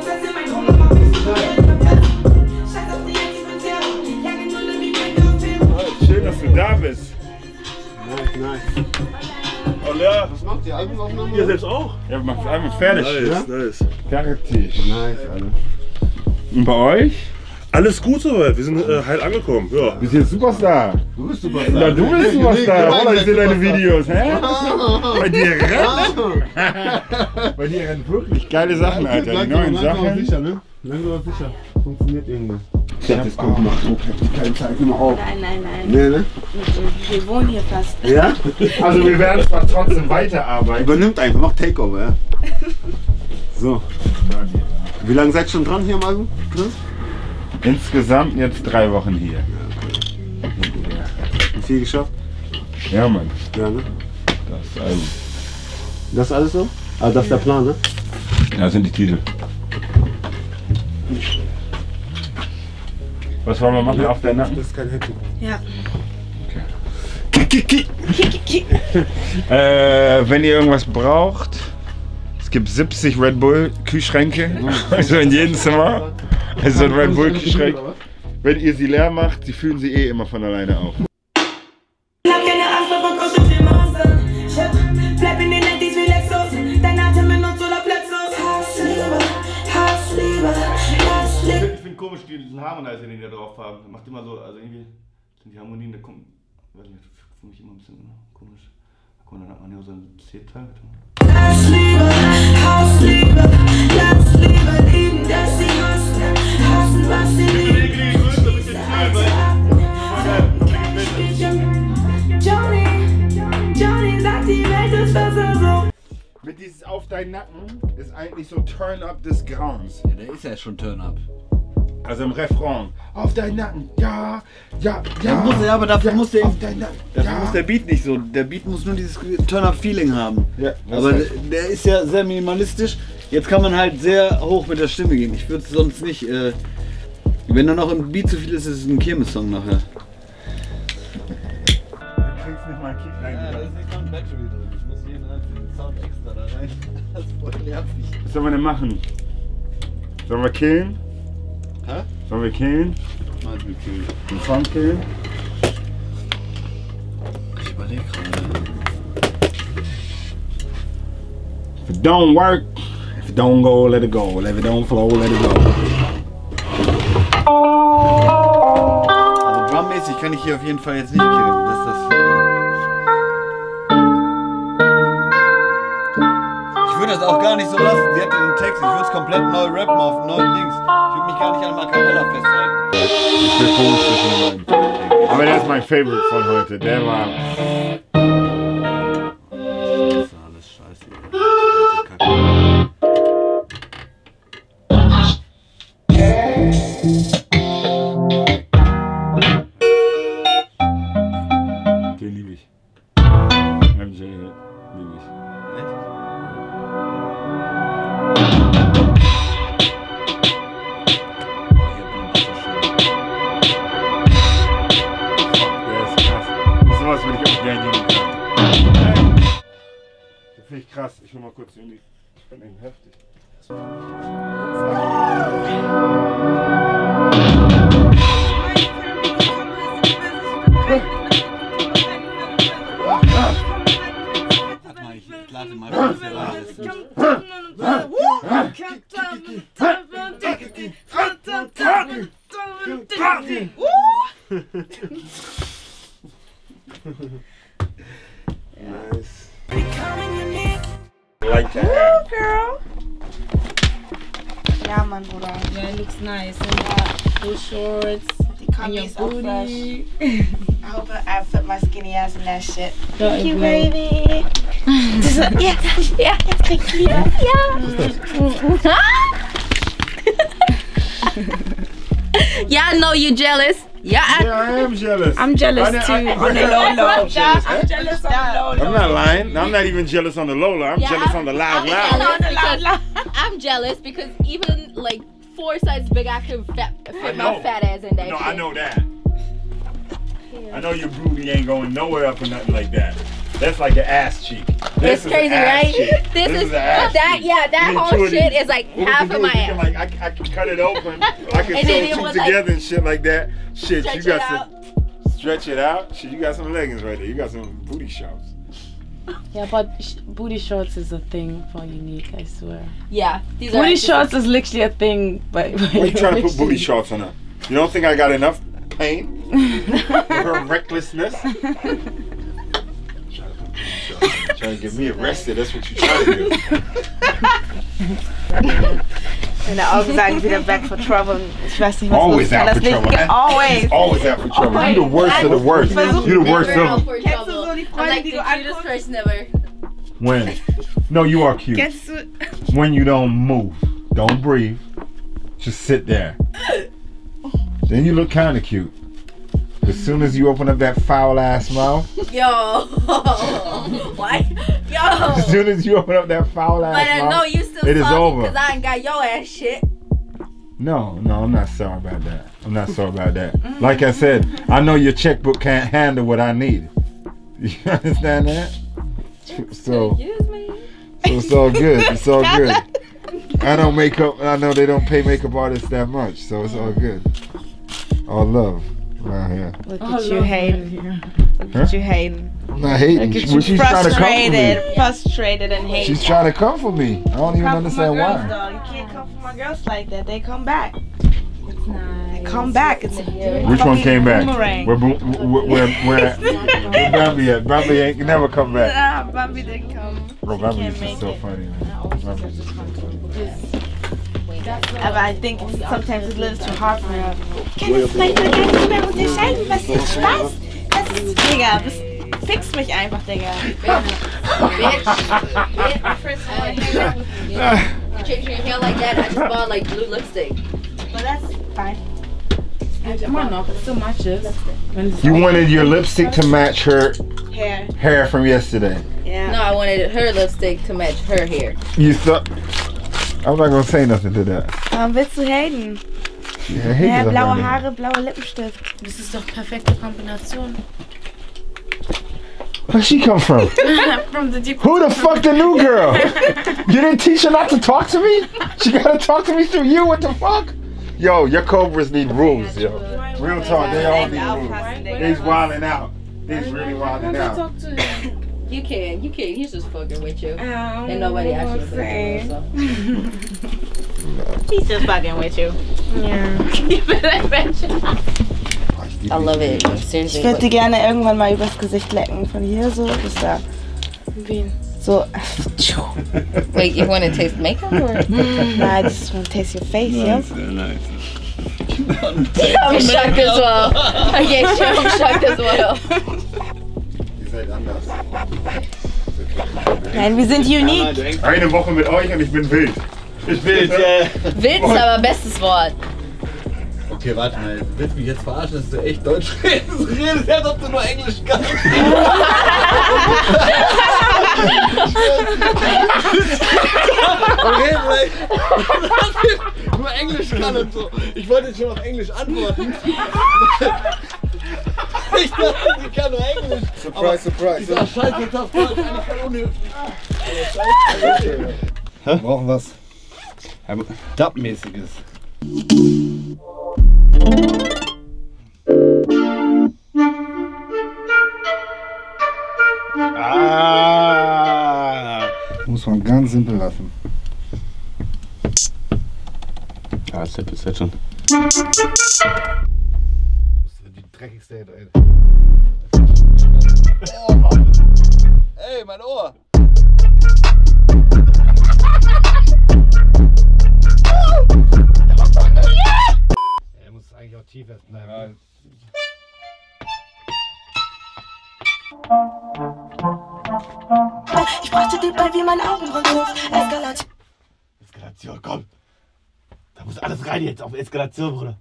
Schön, dass du da bist. Nice, nice. Oh ja. Was macht ihr? Albumaufnahme? Ihr selbst auch? Ja, macht einmal fertig. Nice, ja? nice. Fertig. Nice, Alter. Und bei euch? Alles gut soweit, wir sind äh, heil angekommen. Ja. Du bist jetzt Superstar. Du bist Superstar. Ja, du bist Superstar. Oder ich sehe deine Videos, hä? Bei dir rennen? Bei dir rennen wirklich geile Sachen, Alter. Die neuen Sachen. Sicher, ne? Langsam aber sicher. Funktioniert irgendwie. Ich hab das gut gemacht. Ich keine Zeit mehr auf. Nein, nein, nein. Nee, ne? Wir wohnen hier fast. Ja? Also wir werden zwar trotzdem weiterarbeiten. Übernimmt einfach, macht Takeover, ja? So. Wie lange seid ihr schon dran hier am Album? Insgesamt jetzt drei Wochen hier. viel geschafft? Ja, Mann. Ja, ne? Das ist alles. Das ist alles so? Also das ist der Plan, ne? Ja, das sind die Titel. Was wollen wir machen auf der Nacken? Das ist kein Happy. Ja. Äh, wenn ihr irgendwas braucht, es gibt siebzig Red Bull Kühlschränke, also in jedem Zimmer. Also ein Red Bull Kühlschrank. Wenn ihr sie leer macht, sie fühlen sie eh immer von alleine auf. Ich hab keine Angst vor verkostetem Monster. Bleib in den Nettis wie Lexus. Dein Atem in uns oder Plexus. Hassliebe, Hassliebe, Hassliebe. Ich finde komisch diesen Harmonizer, den die da drauf haben. Macht immer so, also irgendwie sind die Harmonien, da kommt, weiß nicht, für mich immer ein bisschen komisch. Guck mal, dann hat man hier so ein C-Teil. Hassliebe, Hassliebe, Hassliebe, lieben, dass sie hassen, hassen, was sie lieben. Johnny, Johnny sagt, die Welt ist besser so. Mit dieses auf deinen Nacken ist eigentlich so Turn Up des Grauens. Ja, der ist ja schon Turn Up. Also im Refrain. Auf deinen Nacken, ja, ja, Ja, ja. muss er, aber dafür, ja, muss, der, auf deinen Nacken, dafür ja. muss der Beat nicht so. Der Beat muss nur dieses Turn-Up-Feeling haben. Ja, aber heißt. der, der ist ja sehr minimalistisch. Jetzt kann man halt sehr hoch mit der Stimme gehen. Ich würde es sonst nicht. Äh, wenn da noch im Beat zu viel ist, ist es ein Kirmes-Song nachher. Du kriegst nicht mal einen Kick rein. Ja, da ist nicht noch ein Battery drin. Ich muss jeden einzelnen Sound extra da rein. Das ist voll nervig. Was sollen wir denn machen? Sollen wir killen? Hä? Sollen wir killen? Mal mit killen. Den Song killen? Ich überlege gerade. If it don't work, if it don't go, let it go. If it don't flow, let it go. Also drummäßig kann ich hier auf jeden Fall jetzt nicht killen. Das ist das. Ich würde das auch gar nicht so lassen. Sie hatte den Text, ich würde es komplett neu rappen auf neuen Dings. Ich würde mich gar nicht an dem A Cappella festhalten. Ich bin komisch zwischen den beiden. Aber der ist mein Favorite von heute. Der war. Das ist alles scheiße. Den liebe ich. M J liebe ich. Sowas würde ich auch gerne jemandem sagen. Das finde ich krass. Ich will mal kurz irgendwie. Ich bin irgendwie heftig. Warte mal, ich lade mal kurz hier Nice. Becoming unique. Like that. Woo, girl. Yeah, man, Bruder. Yeah, it looks nice. And uh, blue shorts. And your booty. I hope I fit my skinny ass in that shit. Thank you, baby. Ja, ja, jetzt kriegst du wieder. Ja. Yeah, I know you're jealous. Yeah, I, Yeah, I am jealous. I'm jealous I- too. I- on the low low. I'm jealous, eh? I'm jealous on the low low. I'm not lying. I'm not even jealous on the low low. I'm Yeah, jealous I'm- on the loud I'm loud. jealous because I'm jealous because even like four sizes big, I could fit, I fit know. my fat ass in that. No, shit. I know that. I know your booty ain't going nowhere up or nothing like that. That's like the ass cheek. This It's is crazy, the ass right? cheek. This, is, the ass that. cheek. Yeah, that You whole can do it- shit is like what we half can do of my is we ass. can, like, I, I can cut it open. I can And then it sew two was like- together and shit like that. Shit, Stretch you got it some. Stretch it out. Shit, you got some leggings right there. You got some booty shorts. Yeah, but sh booty shorts is a thing for Unique, I swear. Yeah, these are booty actually- shorts is literally a thing. But Why are you trying to put booty shorts on her? You don't think I got enough pain? Her recklessness? Trying to get me arrested, that's what you trying to do. Meine Augen sagen wieder back for trouble. Ich weiß nicht, was Always los ist. Ich kann out for das nicht- trouble. Ja, always. He's always out for trouble. You the worst of the worst. You the worst of them. Kennst du so die I'm Freunde, like die the du cutest anguckst? person ever. When? No, you are cute. Kennst du... When you don't move, don't breathe, just sit there. Then you look kind of cute. As soon as you open up that foul ass mouth. Yo. Why? Yo. As soon as you open up that foul ass But I mouth. know you still it is salty over. because I ain't got your ass shit. No, no, I'm not sorry about that. I'm not sorry about that. Like I said, I know your checkbook can't handle what I need. You understand that? So, so it's all good. It's all good. I don't make up. I know they don't pay makeup artists that much, so it's all good. All love around here. Look Oh, at you love hating. Look Huh? at you hating. I'm not hating. Look at Well, you she's trying to come for me. frustrated, frustrated and hating. She's trying to come for me. I don't even Come for understand my girls, why. Though. You can't come for my girls like that. They come back. They come back. It's a Which one came back? boomerang. Where, where, where, where, where Bambi at? Bambi ain't never come back. Nah, Bambi didn't come. Bro, Bambi is just so funny, man. Bambi is just so funny. Aber I think sometimes it's a little too hard for her. Ich kann jetzt manchmal gar nicht mehr unterscheiden, was jetzt Spaß, was ist. Digga, das fix mich einfach, Digga. You changing your hair like that? I just bought like blue lipstick. But that's fine. Come on, no, it still matches. You wanted your lipstick to match her Hair. hair from yesterday. Yeah. No, I wanted her lipstick to match her hair. You thought... I'm not gonna say nothing to that. Warum willst du haten? Ja, hate Ja, is blaue einfach Haare, blauer Lippenstift. Das ist doch perfekte Kombination. Where'd she come from? From the deep. Who the fuck the new girl? You didn't teach her not to talk to me? She gotta talk to me through you, what the fuck? Yo, your Cobras need rules, yo. Real talk, they all need rules. He's wilding out. He's really wilding out. You can, you can. He's just fucking with you. And nobody actually fucking with you. He's just fucking with you. Yeah. I love it. Seriously. Ich würde dir gerne irgendwann mal übers Gesicht lecken. Von hier so bis da. Wen? So. Wait, you want to taste makeup or? Nah, I just want to taste your face, yo. Nice. I'm shocked as well. Okay, sure, I'm shocked as well. Ihr seid anders. Nein, wir sind unique. Eine Woche mit euch und ich bin wild. Ich will ja. Wild ist aber bestes Wort. Okay, warte mal. Willst du mich jetzt verarschen, dass du echt Deutsch redest? Du redest, als ob du nur Englisch kannst. Okay, vielleicht. Nur Englisch kann und so. Ich wollte jetzt schon auf Englisch antworten. Ich dachte, sie kann nur Englisch. Surprise, surprise. Ich sag scheiße, tough Deutsch, eigentlich voll unhöflich. Hä? Wir brauchen was Dub-mäßiges. Ah! Muss man ganz simpel lassen. Ja, das ist jetzt schon. Das ist die dreckigste Hit, ey. Oh, Mann. Ey, mein Ohr! Er muss eigentlich auch tief erst bleiben. Ich brachte die bei wie mein Augenrolldorf. Eskalation. Eskalation, komm! Da muss alles rein jetzt auf Eskalation, Bruder.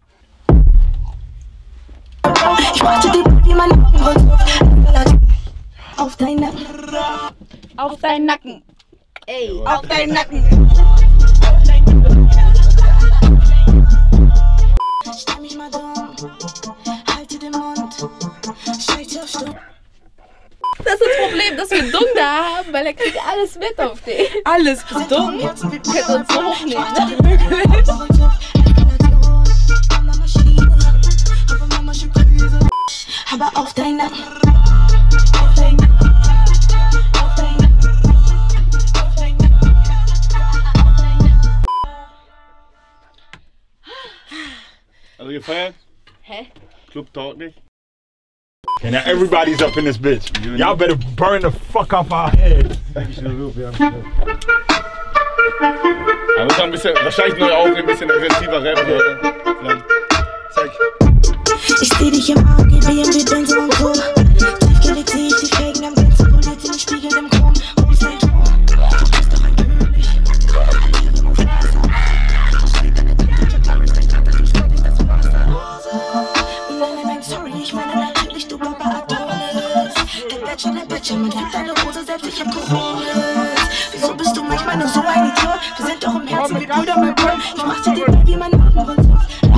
Ich brachte die bei wie mein Augenrolldorf. Eskalation. Auf deinen Nacken. Auf deinen Nacken. Ey, auf deinen Nacken. Stell mich mal dumm. Halte den Mund. Scheiße auf Stumm. Das ist das Problem, dass wir Dung da haben, weil er kriegt alles mit auf den. Alles Dung? Wir können uns so hochnehmen. Aber auf deinen Nacken. Also gefeiert? Hä? Club dauert nicht. Okay, now everybody's up in this bitch. Y'all better burn the fuck off our heads. Da muss man ein bisschen, wahrscheinlich neu aufnehmen, ein bisschen aggressiver rappen. Zeig. Ich seh dich im Auge, B M W, Benz und Co. Tiefgelegt seh ich die Felgen am Fenster, poliert sie den Spiegel im Chrom. Wo ist dein Tor? Du bist doch ein König. Ihre Mufasa. Steht deine Tinte, Taris, dein Vater, du sagst nicht, dass du Wasser. Und nein, nein, sorry, ich meine ich hab Corona. Wieso bist du manchmal nur so ein Idiot? Wir sind doch im Herzen wie Brüder, mein Bro. Ich mach dir den Baby, meine Augen.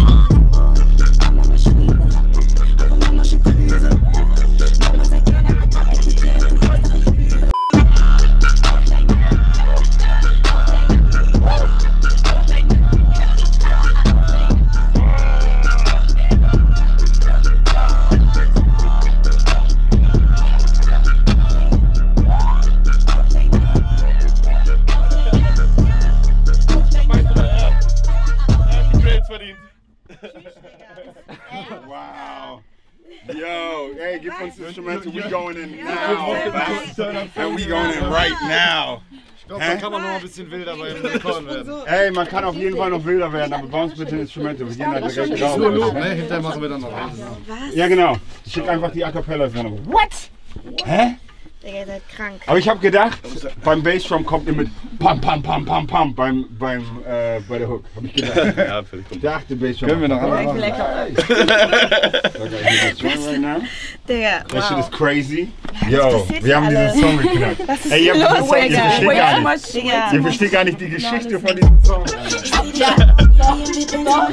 Wow. Yo, hey, give us the instrumental. We going in now. And we going in right now. Ich glaube, da kann man noch ein bisschen wilder beim Rekorden werden. Ey, man kann auf jeden Fall noch wilder werden, aber bei uns bitte Instrumente. Wir gehen da direkt raus. Nur Lob, ne? Hinterher machen wir dann noch. Ja, genau. Ich schick einfach die A Cappellas drin. What? Hä? Digga, ihr seid krank. Aber ich habe gedacht, beim Bassdrum kommt ihr mit Pam, Pam, Pam, Pam, Pam beim, beim, äh, bei der Hook. Hab ich gedacht. Ja, völlig gut. Dachte Bassdrum. Können wir noch einmal machen? Digga, That shit wow. is crazy. Yo, wir haben alle? diesen Song geknackt. Was ist Ey, ihr, los, habt diesen Song, ihr Digga? versteht Way gar too nicht. much, Digga. Ihr versteht gar nicht die Geschichte von diesem Song. Ja. Doch,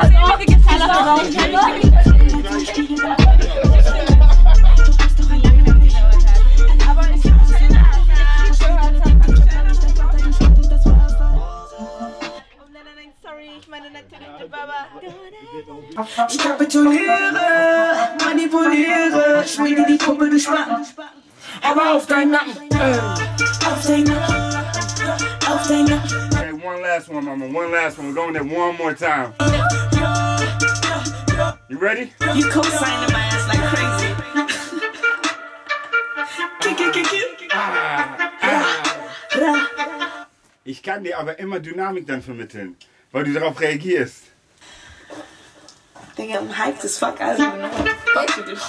Ich kapituliere, manipuliere, schmiede die Puppe gespannt. Aber auf deinen Nacken, äh, auf deinen Nacken, auf deinen Nacken. Hey, one last one, mama, one last one. We're going there one more time. You ready? You co-signing my ass like crazy. Kick, kick, kick, kick. Ich kann dir aber immer Dynamik dann vermitteln, weil du darauf reagierst. Digga, I'm hyped as fuck. I don't even know what the fuck to do.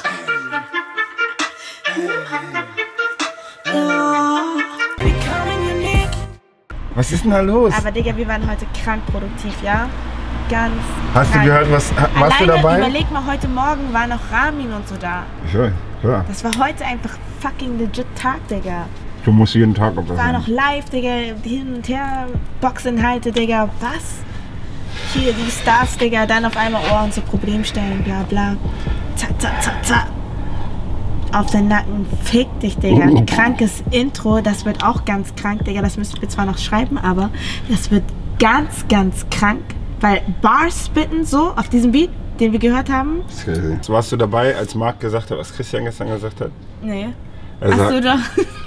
Was ist denn da los? Aber Digga, wir waren heute krank produktiv, ja? Ganz Hast krank. du gehört, was warst du Alleine, dabei? Überleg mal, heute Morgen war noch Ramin und so da. Ja, ja. Das war heute einfach fucking legit Tag, Digga. Du musst jeden Tag auf das War noch live, Digga, hin und her, Boxinhalte, Digga, was? Hier, die Stars, Digga, dann auf einmal, oh, unsere Problemstellen, bla bla. Zack, zack, zack, zack. Auf den Nacken, fick dich, Digga. Ein krankes Intro, das wird auch ganz krank, Digga. Das müssen wir zwar noch schreiben, aber das wird ganz, ganz krank. Weil Bars spitten so auf diesem Beat, den wir gehört haben. Warst du dabei, als Marc gesagt hat, was Christian gestern gesagt hat? Nee. Also, Ach so, doch.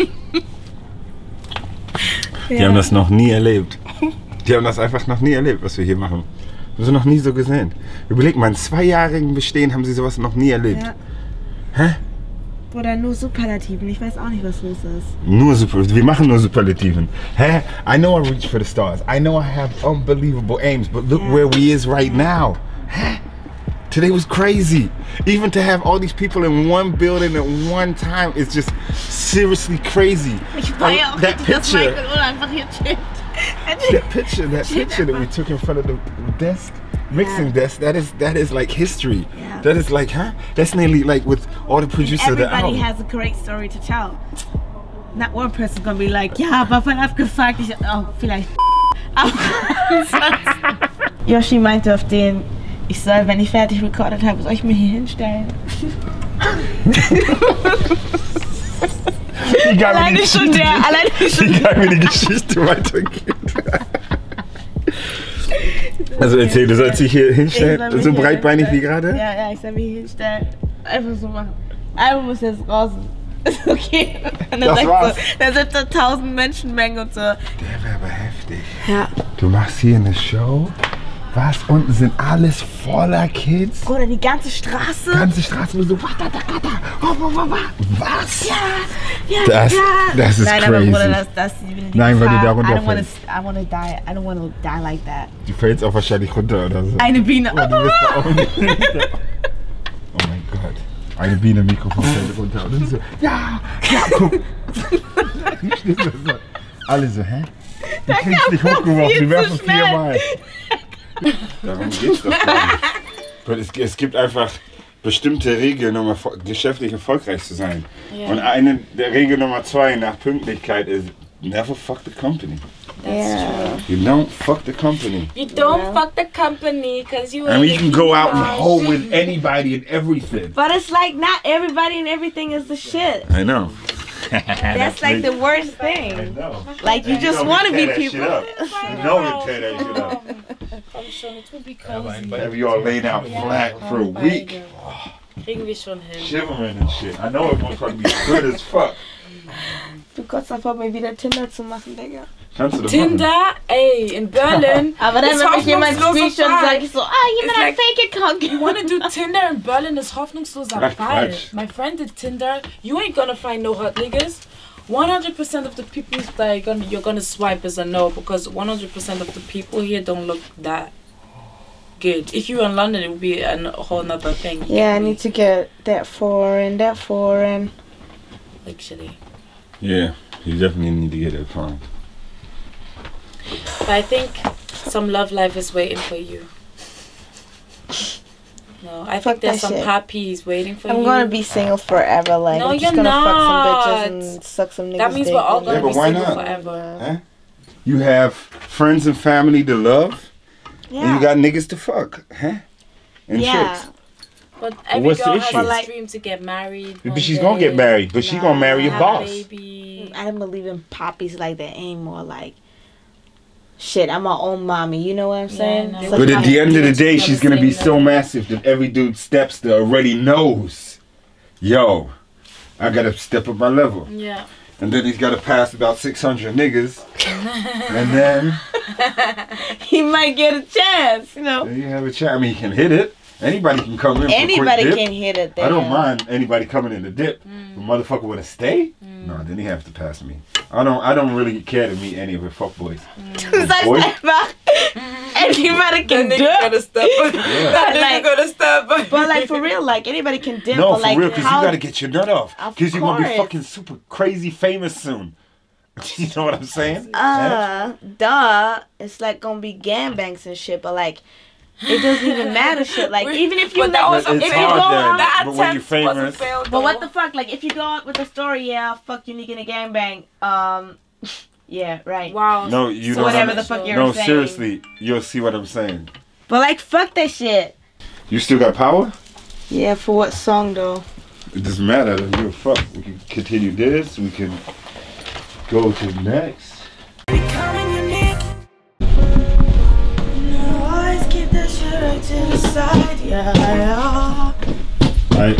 Die Ja. haben das noch nie erlebt. Die haben das einfach noch nie erlebt, was wir hier machen. Haben sie noch nie so gesehen. Überleg mal, in zweijährigen Bestehen haben sie sowas noch nie erlebt. Ja. Hä? Oder nur Superlativen. Ich weiß auch nicht, was los ist. Nur Super, wir machen nur Superlativen. Hä? I know I reach for the stars. I know I have unbelievable aims, but look where we is right now. Hä? Today was crazy. Even to have all these people in one building at one time is just seriously crazy. Ich war ja auch that richtig, dass picture, Michael Ola einfach hier chillt. that picture, that picture that we took in front of the desk, mixing desk, that is that is like history. Yeah. That is like, huh? That's nearly like with all the producers of the Everybody album. has a great story to tell. Not one person's gonna be like, ja, war voll abgefuckt. Ich, oh, vielleicht. Aber Yoshi meinte auf den, ich soll, wenn ich fertig recorded habe, soll ich mir hier hinstellen. Egal, wie Alleine die schon Geschichte- der, alleine schon Egal, der. wie die Geschichte weitergeht. Also erzähl, du sollst dich hier Ich hinstellen, soll mich so hier breitbeinig wie hinstellen. gerade? Ja, ja, ich soll mich hier hinstellen. Einfach so machen. Album muss jetzt raus. Ist okay. Und dann Das sagt war's. so, da sind so tausend Menschenmengen und so. Der wäre aber heftig. Ja. Du machst hier eine Show, was? Unten sind alles voller Kids. Oder die ganze Straße. Ganze Straße so, was? Ja, ja, Das- ja. das ist Nein, crazy. aber Bruder, das, das ist die Nein, weil du Gefahr. darunter I don't wanna, fällst. I wanna die. I don't wanna die like that. Du fällst auch wahrscheinlich runter oder so. Eine Biene. Oh, du bist da auch nicht. Oh mein Gott. Eine Biene, Mikrofon fällt runter. Und dann so, ja, ja, guck. Wie steht das so? Alle so, hä? Du kriegst dich hochgeworfen, viel die werfen zu schnell. viermal. Darum geht's doch gar nicht. Weil Es, es gibt einfach bestimmte Regel, um erfol- geschäftlich erfolgreich zu sein. Ja. Und eine der Regel Nummer zwei nach Pünktlichkeit ist never fuck the company. Yeah. You don't fuck the company. You don't yeah. fuck the company because you. I mean, you can go out and hoe with anybody and everything. But it's like not everybody and everything is the shit. I know. That's like the worst thing. I know. Like you and just you know want to be that people. Shit up. You know you tear that shit up. Have you all laid out flat for a week? Kriegen wir schon hin. Shivering and shit. I know it won't probably be good as fuck. Du kannst einfach mal wieder Tinder zu machen, Digga. Kannst du das Tinder, machen? ey, in Berlin. Aber dann, wenn mich jemand screenshot, sag ich so, ah, jemand hat like, Fake Account. You wanna do Tinder in Berlin ist hoffnungsloser Ach, Fall. Quatsch. My friend did Tinder. You ain't gonna find no hot niggas. one hundred percent of the people that you're gonna, you're gonna swipe is a no because one hundred percent of the people here don't look that good. If you were in London, it would be a whole nother thing. Yeah, I need to get that foreign, that foreign. Actually. Yeah, you definitely need to get it fine. But I think some love life is waiting for you. No, I Fuck think there's that some shit. poppies waiting for I'm you. gonna be single forever. Like, No, I'm just you're gonna fuck some not. bitches and suck some niggas. That means dick we're all and- gonna Yeah, but be why single not? forever. Huh? You have friends and family to love, and Yeah. you got niggas to fuck, huh? And Yeah. chicks. But every What's the girl has issue? a dream to get married. But one she's gonna day, get married, but she gonna marry a have boss. baby. I don't believe in poppies like that anymore. Like, shit, I'm my own mommy. You know what I'm saying? no. It's But like at how- the end of the day, she's gonna be saying so massive that every dude steps there already knows, yo, I gotta step up my level. Yeah. And then he's gotta pass about six hundred niggas, and then he might get a chance, you know. then you have a chance. I mean, he can hit it. Anybody can come in. Anybody for a quick dip. can hit it. I don't there. mind anybody coming in the dip. But motherfucker wanna stay? No, then he have to pass me. I don't. I don't really care to meet any of the fuckboys. Boys? Anybody can That nigga dip. gotta step up. Yeah. That nigga Like- gotta step up. But like for real, like anybody can dip. No, but for like real, because you how- gotta get your nut off. Of Because you're gonna be course. fucking super crazy famous soon. You know what I'm saying? Uh, duh. It's like gonna be gangbangs and shit, but like, it doesn't even matter shit. Like, even if you But that like, was a It's if you fail. go hard then, out, That but when you're attempt was a famous, fail, but what though. the fuck? Like, if you go out with the story, yeah, fuck you, nigga, in a gangbang. Um, yeah, right. Wow. no, you So don't. whatever under- the fuck you're no, saying. seriously, you'll see what I'm saying. But like, fuck that shit. You still got power? Yeah, for what song though? It doesn't matter. I don't give a fuck. We can continue this. We can go to the next. Becoming unique. No, always keep that shit right to the side. Yeah, yeah. Alright.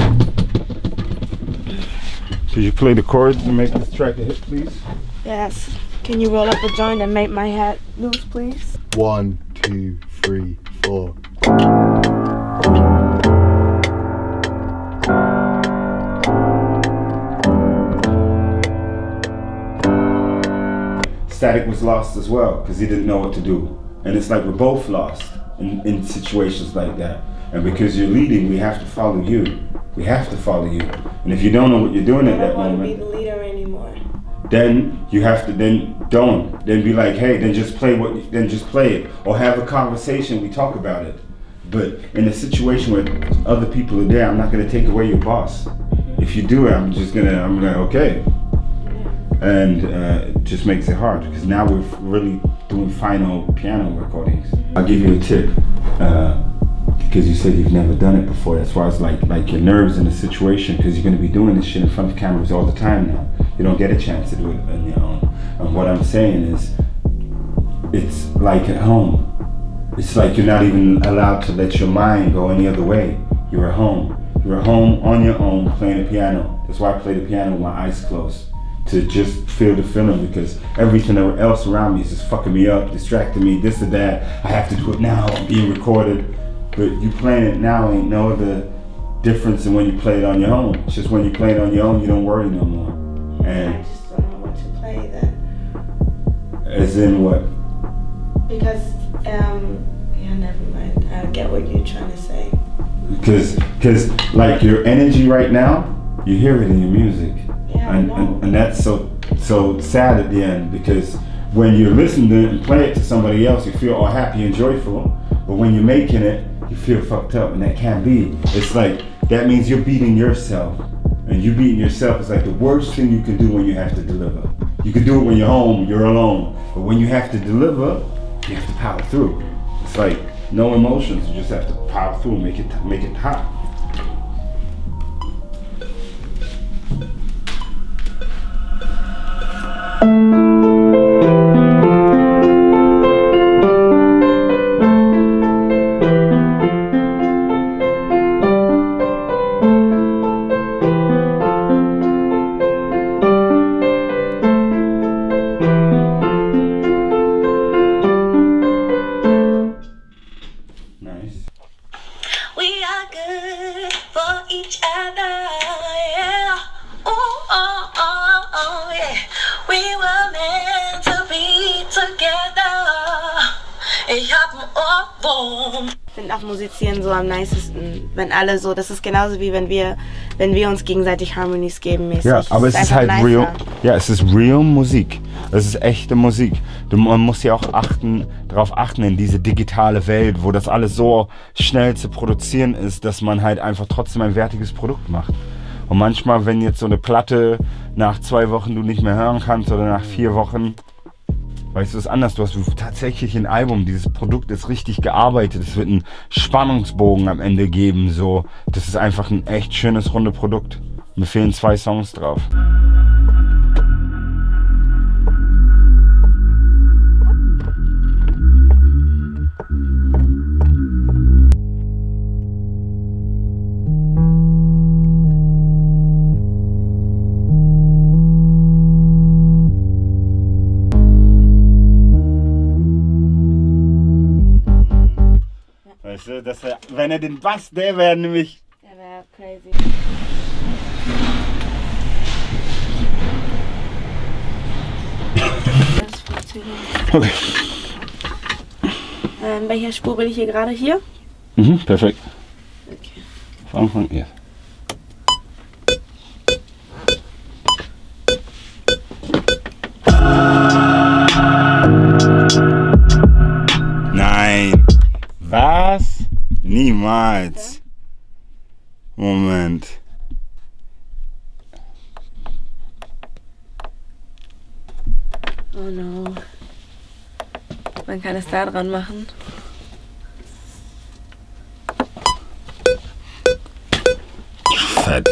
Could you play the chords and make this track a hit, please? Yes. Can you roll up a joint and make my hat loose, please? One, two, three, four. Static was lost as well because he didn't know what to do. And it's like we're both lost in, in situations like that. And because you're leading, we have to follow you. We have to follow you. And if you don't know what you're doing at that moment, the leader anymore. then you have to then don't. Then be like, hey, then just play what then just play it. Or have a conversation, we talk about it. But in a situation where other people are there, I'm not gonna take away your boss. If you do it, I'm just gonna I'm like, okay. And uh, it just makes it hard because now we're really doing final piano recordings. I'll give you a tip uh, because you said you've never done it before. That's why it's like like your nerves in a situation because you're gonna be doing this shit in front of cameras all the time now. You don't get a chance to do it on your own. And what I'm saying is, it's like at home. It's like you're not even allowed to let your mind go any other way. You're at home. You're at home on your own playing the piano. That's why I play the piano with my eyes closed. To just feel the feeling because everything else around me is just fucking me up, distracting me, this or that. I have to do it now, I'm being recorded. But you playing it now ain't no other difference than when you play it on your own. It's just when you play it on your own, you don't worry no more. And I just don't know what to play then. as in what? Because, um, yeah, never mind. I get what you're trying to say. Because, because like your energy right now, you hear it in your music. Yeah, and, I know. and, and that's so so sad at the end because when you're listening to it and play it to somebody else, you feel all happy and joyful. But when you're making it, you feel fucked up, and that can't be. It's like, that means you're beating yourself. And you beating yourself is like the worst thing you can do when you have to deliver. You can do it when you're home, you're alone. But when you have to deliver, you have to power through. It's like no emotions, you just have to power through, make it, make it hot. Ich finde auch Musizieren so am nicesten, wenn alle so, das ist genauso wie wenn wir, wenn wir uns gegenseitig Harmonies geben mäßig. Ja, aber es ist, es ist halt nicer. real, ja, es ist real Musik. Es ist echte Musik. Du, man muss ja auch achten, darauf achten in diese digitale Welt, wo das alles so schnell zu produzieren ist, dass man halt einfach trotzdem ein wertiges Produkt macht. Und manchmal, wenn jetzt so eine Platte nach zwei Wochen du nicht mehr hören kannst oder nach vier Wochen, weißt du, es ist anders. Du hast tatsächlich ein Album, dieses Produkt ist richtig gearbeitet. Es wird einen Spannungsbogen am Ende geben. So. Das ist einfach ein echt schönes, runde Produkt. Mir fehlen zwei Songs drauf. Weißt du, dass er, wenn er den Bass, der wäre nämlich... Der wäre crazy. Das funktioniert. Okay. Ähm, welcher Spur bin ich hier gerade? Hier? Mhm, perfekt. Okay. Auf Anfang jetzt. Nein. Was? Niemals. Moment. Oh no. Man kann es da dran machen. Fett.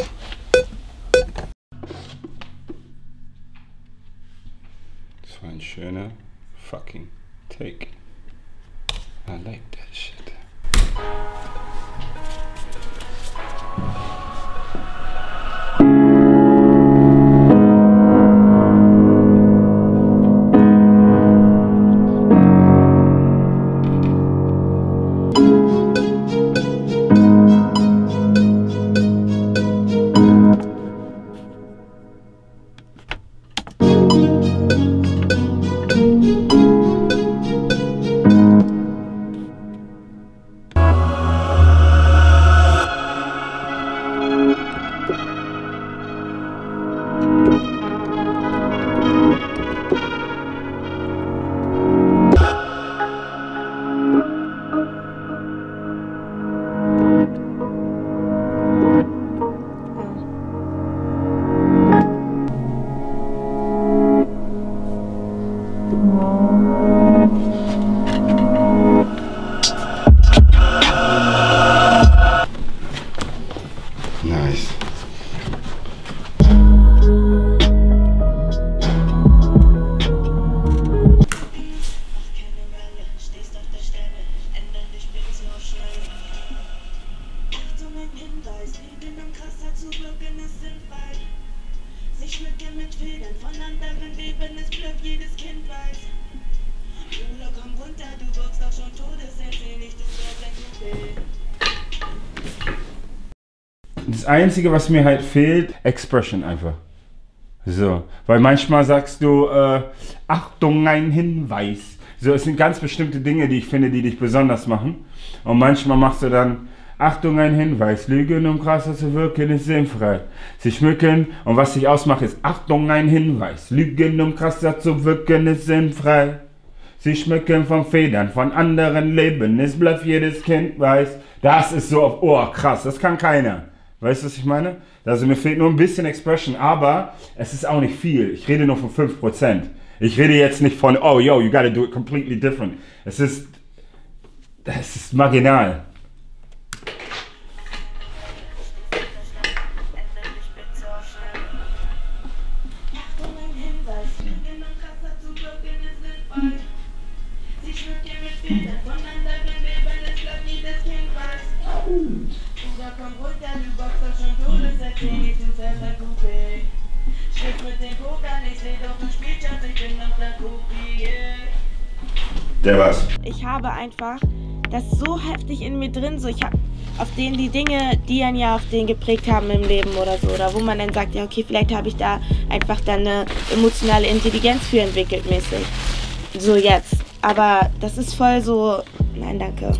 Das war ein schöner fucking Take. I like that shit. Nice. Das Einzige, was mir halt fehlt, Expression einfach. So, weil manchmal sagst du, äh, Achtung, ein Hinweis. So, es sind ganz bestimmte Dinge, die ich finde, die dich besonders machen. Und manchmal machst du dann, Achtung, ein Hinweis, Lügen, um krasser zu wirken, ist sinnfrei. Sie schmücken und was sich ausmacht, ist Achtung, ein Hinweis, Lügen, um krasser zu wirken, ist sinnfrei. Sie schmücken von Federn, von anderen Leben, ist Bluff, jedes Kind weiß. Das ist so auf, oh krass, das kann keiner. Weißt du, was ich meine? Also mir fehlt nur ein bisschen Expression, aber es ist auch nicht viel. Ich rede nur von fünf Prozent. Ich rede jetzt nicht von, oh yo, you gotta do it completely different. Es ist, es ist marginal. Der was? Ich habe einfach das so heftig in mir drin, so ich habe auf denen die Dinge, die einen ja auf den geprägt haben im Leben oder so, oder wo man dann sagt, ja okay, vielleicht habe ich da einfach dann eine emotionale Intelligenz für entwickelt mäßig. So jetzt. Aber das ist voll so, nein danke.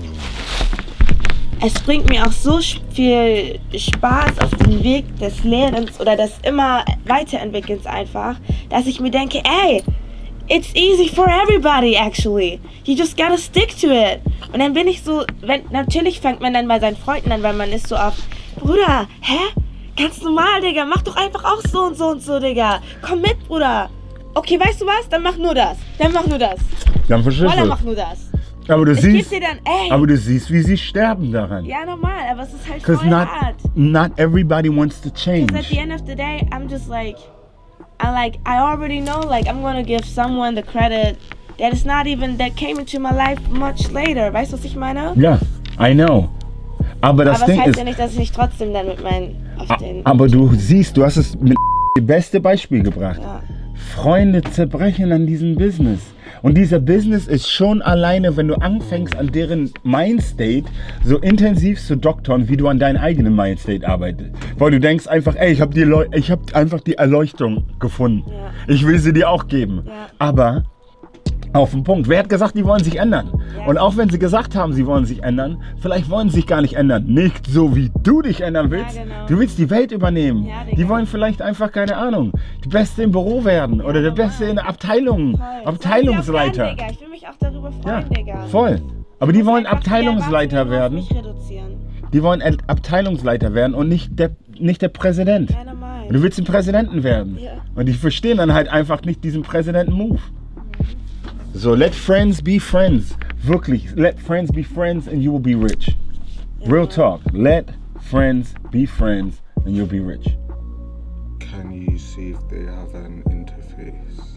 Es bringt mir auch so viel Spaß auf den Weg des Lernens oder des immer Weiterentwickelns einfach, dass ich mir denke, ey, it's easy for everybody actually. You just gotta stick to it. Und dann bin ich so, wenn, natürlich fängt man dann bei seinen Freunden an, weil man ist so auf, Bruder, hä? Ganz normal, Digga, mach doch einfach auch so und so und so, Digga. Komm mit, Bruder. Okay, weißt du was? Dann mach nur das. Dann mach nur das. Dann verstehst Oder du. mach nur das. Aber du Ich siehst, geb dir dann, ey. aber du siehst, wie sie sterben daran. Ja, normal, aber es ist halt voll Because not, hart. not everybody wants to change. Because at the end of the day, I'm just like, I like, I already know, like, I'm gonna give someone the credit that is not even, that came into my life much later. Weißt du, was ich meine? Ja, I know. Aber das aber Ding das heißt ist, ja nicht, dass ich nicht trotzdem dann mit meinen, auf den... aber du siehst, du hast es mit das beste Beispiel gebracht. Ja. Freunde zerbrechen an diesem Business. Und dieser Business ist schon alleine, wenn du anfängst an deren Mindstate so intensiv zu doktern, wie du an deinem eigenen Mindstate arbeitest. Weil du denkst einfach, ey, ich habe die Leu- ich hab einfach die Erleuchtung gefunden. Ja. Ich will sie dir auch geben. Ja. Aber auf den Punkt. Wer hat gesagt, die wollen sich ändern? Ja. Und auch wenn sie gesagt haben, sie wollen sich ändern, vielleicht wollen sie sich gar nicht ändern. Nicht so, wie du dich ändern willst. Ja, genau. Du willst die Welt übernehmen. Ja, die wollen vielleicht einfach, keine Ahnung, die Beste im Büro werden ja, oder der Beste in der Abteilung. Voll. Abteilungsleiter. Ich, ich will mich auch darüber freuen, ja, Digga. Voll. Aber die wollen Abteilungsleiter werden. Die wollen Abteilungsleiter werden und nicht der, nicht der Präsident. Ja, normal. Und du willst den Präsidenten werden. Ja. Und die verstehen dann halt einfach nicht diesen Präsidenten-Move. So, let friends be friends. Wirklich, let friends be friends and you will be rich. Real talk. Let friends be friends and you'll be rich. Can you see if they have an interface?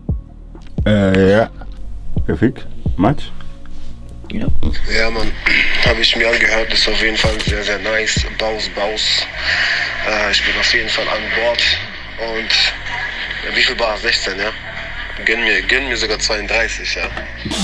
Äh, ja. Perfekt. Much? Ja. Ja, Mann. Habe ich mir angehört. Ist auf jeden Fall sehr, sehr nice. Baus, Baus. Äh, ich bin auf jeden Fall an Bord. Und ja, wie viel Bar? sechzehn, ja? Gönn mir, gönn mir sogar zweiunddreißig, ja.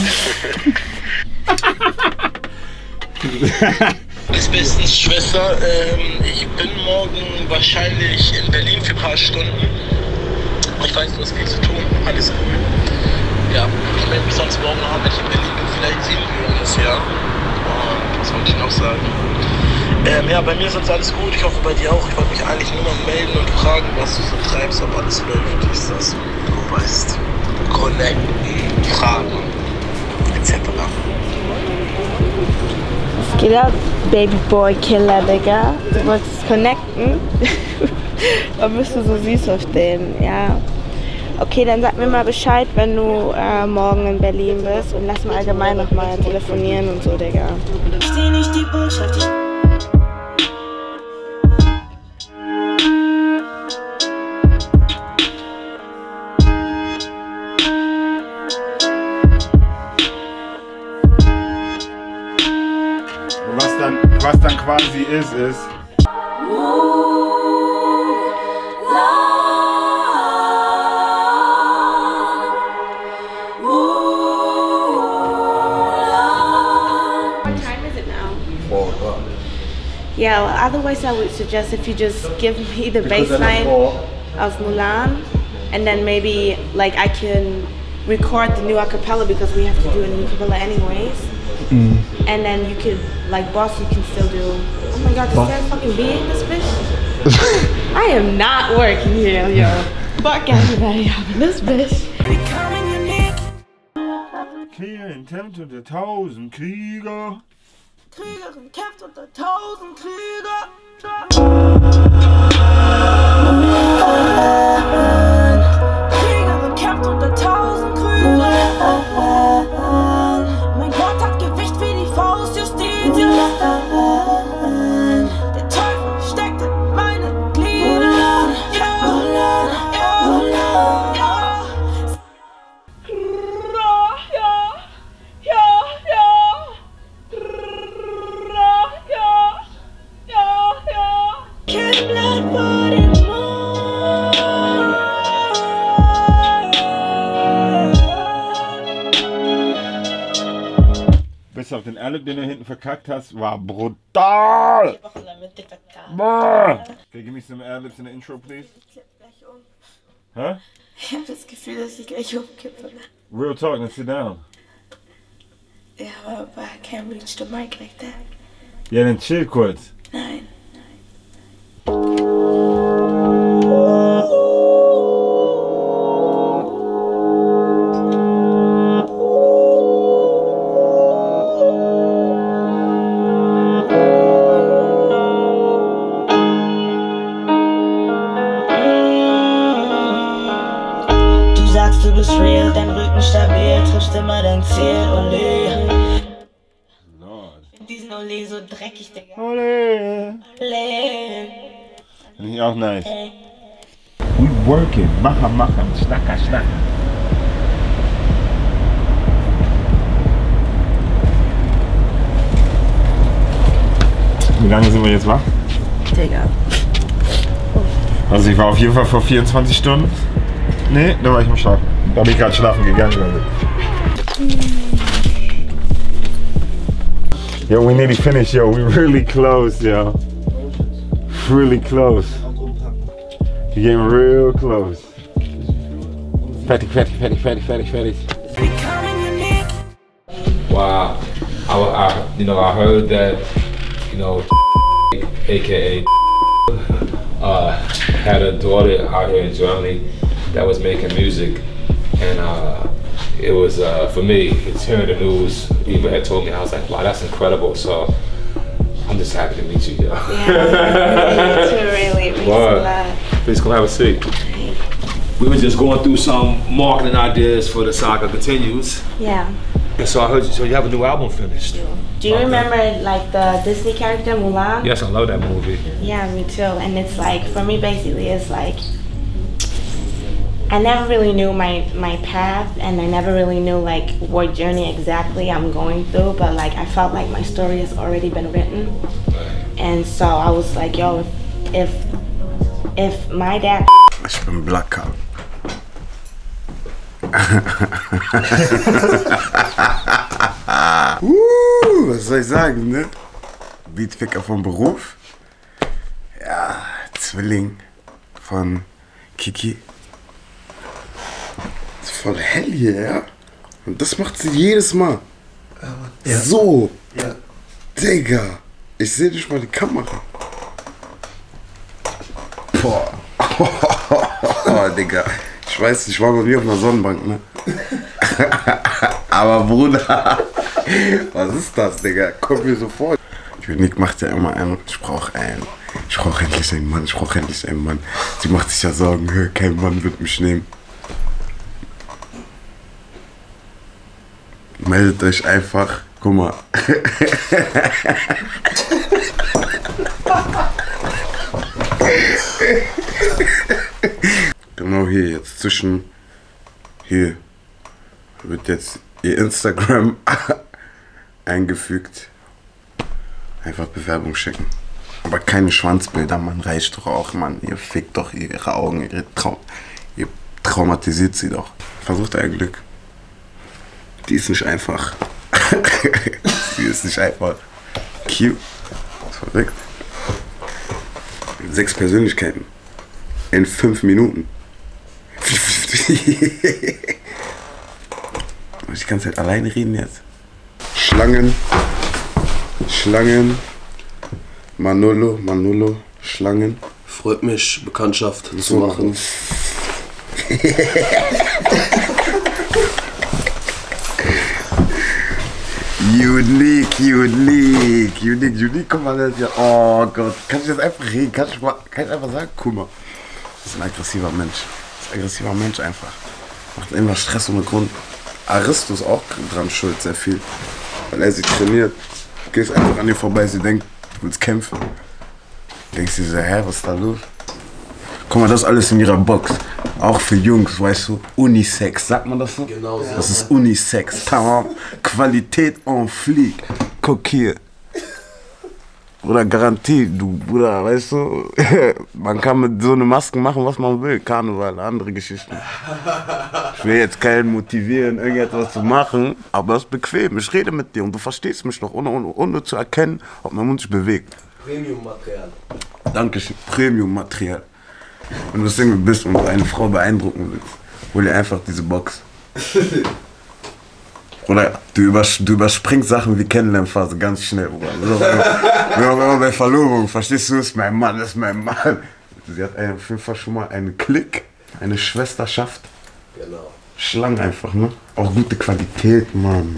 Bis bestens, Schwester. Ähm, ich bin morgen wahrscheinlich in Berlin für ein paar Stunden. Ich weiß, du hast viel zu tun. Alles cool. Ja, ich melde mich sonst morgen noch, wenn ich in Berlin bin. Vielleicht sehen wir uns, ja. Und was wollte ich noch sagen? Ähm, ja, bei mir ist sonst alles gut. Ich hoffe, bei dir auch. Ich wollte mich eigentlich nur mal melden und fragen, was du so treibst, ob alles läuft. Ist das, du weißt. Connecten, Fragen, et cetera. Was geht ab, Babyboy Killer, Digga? Du wolltest connecten? Warum bist du so süß auf den? Ja. Okay, dann sag mir mal Bescheid, wenn du äh, morgen in Berlin bist und lass mal allgemein nochmal telefonieren und so, Digga. Ich steh nicht die Botschaft, ich Was dann quasi ist, ist. What time is it now? Four o'clock. Yeah, well, otherwise I would suggest if you just give me the baseline of Mulan, and then maybe like I can record the new acapella because we have to do a new acapella anyways. Mm. And then you could, like, boss, you can still do. Oh my god, does there fucking be in this bitch? I am not working here, yo. Fuck everybody up in this bitch. Kriegerin kämpft unter tausend Krieger. Kriegerin kämpft unter tausend Krieger. Kriegerin kämpft unter tausend Krieger. Mein Gott hat Gewicht wie die Faustjustiz. Der Teufel steckt in meinen Gliedern. Ja, ja, ja, ja. Bis auf den Alec, den du hinten verkackt hast, war brutal. Boah. Okay, give me some Alex in the intro, please. Huh? Ich habe das Gefühl, dass ich gleich umkippe. Real talk, now sit down. Ja, aber I can't reach the mic like that. Ja, dann chill kurz. Nein. Du bist real, dein Rücken stabil, triffst immer dein Ziel, Olé. Die sind Olé so dreckig, Digga. Olé. Olé. Finde ich auch nice. We working, machen, machen, schnacker, schnacker. Wie lange sind wir jetzt wach? Digga. Also ich war auf jeden Fall vor vierundzwanzig Stunden. Nee, da war ich im Schlafen. Da bin ich gerade schlafen gegangen, glaube ich. Yo, we nearly finished, yo. We really close, yo. Really close. We're getting real close. Fertig, fertig, fertig, fertig, fertig, fertig. Wow. I, I, you know, I heard that, you know, A K A uh, had a daughter out here in Germany that was making music, and uh, it was uh, for me. It's hearing the news. Eva had told me, I was like, wow, that's incredible. So I'm just happy to meet you, yo. Yeah, me too, really. It means a lot. Please come have a seat. We were just going through some marketing ideas for the Saga Continues. Yeah. And so I heard you, so you have a new album finished. Do you okay. remember like the Disney character Mulan? Yes, I love that movie. Yeah, me too. And it's like, for me basically, it's like, I never really knew my, my path, and I never really knew like what journey exactly I'm going through, but like I felt like my story has already been written. And so I was like, yo, if, if my dad... Ich bin Blacker. uh, was soll ich sagen, ne? Beatficker vom Beruf. Ja, Zwilling von Kiki. Ist voll hell hier, ja? Und das macht sie jedes Mal. Ja. So. Ja. Digga. Ich sehe nicht mal die Kamera. Boah. Oh, Digga. Ich weiß, ich war bei mir auf einer Sonnenbank, ne? Aber Bruder, was ist das, Digga? Kommt mir so vor. Nick macht ja immer einen, ich brauch einen. Ich brauch endlich einen Mann, ich brauch endlich einen Mann. Sie macht sich ja Sorgen, kein Mann wird mich nehmen. Meldet euch einfach, guck mal. Genau hier jetzt zwischen hier wird jetzt ihr Instagram eingefügt. Einfach Bewerbung schicken. Aber keine Schwanzbilder, man reicht doch auch, Mann. Ihr fickt doch ihre Augen, ihre Trau ihr traumatisiert sie doch. Versucht euer Glück. Die ist nicht einfach. Sie ist nicht einfach. Cute. Das ist verrückt. Sechs Persönlichkeiten. In fünf Minuten. Muss ich die ganze Zeit alleine reden jetzt? Schlangen. Schlangen. Manolo, Manolo, Schlangen. Freut mich, Bekanntschaft zu machen. Unique, unique, unique, unique. Guck mal, das ist ja. Oh Gott. Kann ich das einfach reden? Kann ich, mal, kann ich einfach sagen? Guck mal. Das ist ein aggressiver Mensch. Das ist ein aggressiver Mensch einfach. Macht immer Stress ohne Grund. Aristo ist auch dran schuld, sehr viel. Weil er sie trainiert. Du gehst einfach an ihr vorbei, sie denkt, du willst kämpfen. Denkst du so, hä, was ist da los? Guck mal, das ist alles in ihrer Box. Auch für Jungs, weißt du, Unisex, sagt man das so? Genau so. Das ist Unisex, tamam. Qualität en fleek. Guck hier. Bruder, Garantie, du Bruder, weißt du, man kann mit so einer Maske machen, was man will. Karneval, andere Geschichten. Ich will jetzt keinen motivieren, irgendetwas zu machen, aber es ist bequem. Ich rede mit dir und du verstehst mich noch, ohne, ohne, ohne zu erkennen, ob mein Mund sich bewegt. Premium-Material. Dankeschön, Premium-Material. Wenn du Single bist und eine Frau beeindrucken willst, hol dir einfach diese Box. Oder du, übers du überspringst Sachen wie Kennenlernphase ganz schnell, Bruder. So, wenn man bei Verlobung, verstehst du, das ist mein Mann, das ist mein Mann. Sie hat auf jeden Fall schon mal einen Klick, eine Schwesterschaft. Genau. Schlangen einfach, ne? Auch gute Qualität, Mann.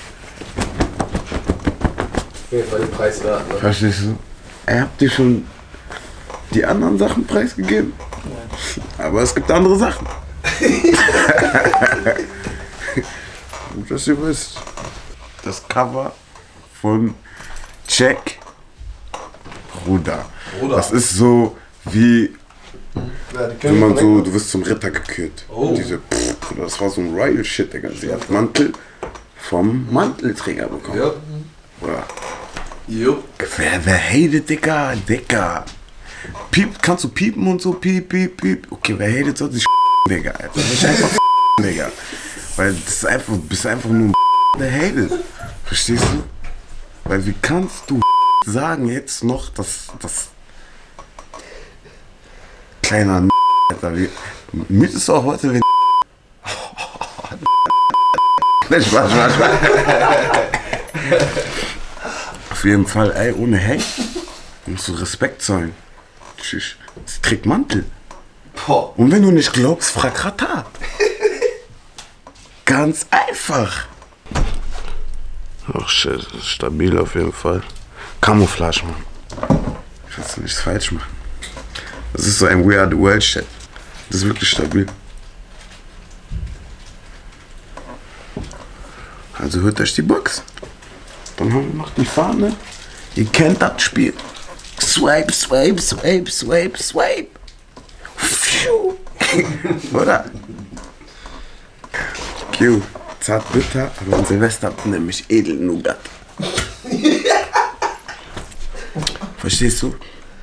Auf jeden Fall den Preis wert, ne? Verstehst du? Ey, habt ihr schon die anderen Sachen preisgegeben? Aber es gibt andere Sachen. Gut, dass ihr wisst. Das Cover von Check. Bruder. Bruder. Das ist so wie. Ja, die wenn man so, König- du wirst zum Ritter gekürt. Oh. Diese, pff, Bruder, das war so ein Royal Shit, Digga. Sie hat Mantel vom Mantelträger bekommen. Ja. Bruder. Jupp. Wer, wer hatet, Digga? Digga. Piep, kannst du piepen und so? Piep, piep, piep. Okay, wer hatet so? Die Digga, Alter. Das ist einfach Digga. Weil das ist einfach, bist einfach nur ein der hatet. Verstehst du? Weil wie kannst du sagen jetzt noch, dass das kleiner Alter, wie mietest du auch heute den Nein, Spaß, Spaß, Spaß. Auf jeden Fall, ey, ohne Hate musst du Respekt zollen. Tschüss. Sie trägt Mantel. Boah. Und wenn du nicht glaubst, frag Rata. Ganz einfach. Ach shit, das ist stabil auf jeden Fall. Camouflage, Mann. Ich will nichts falsch machen. Das ist so ein Weird World Shit. Das ist wirklich stabil. Also hört euch die Box. Dann haben wir noch die Fahne. Ihr kennt das Spiel. Swipe, swipe, swipe, swipe, swipe. Pfiuh. Oder? Q, zart bitter, aber an Silvester nämlich Edelnougat. Verstehst du?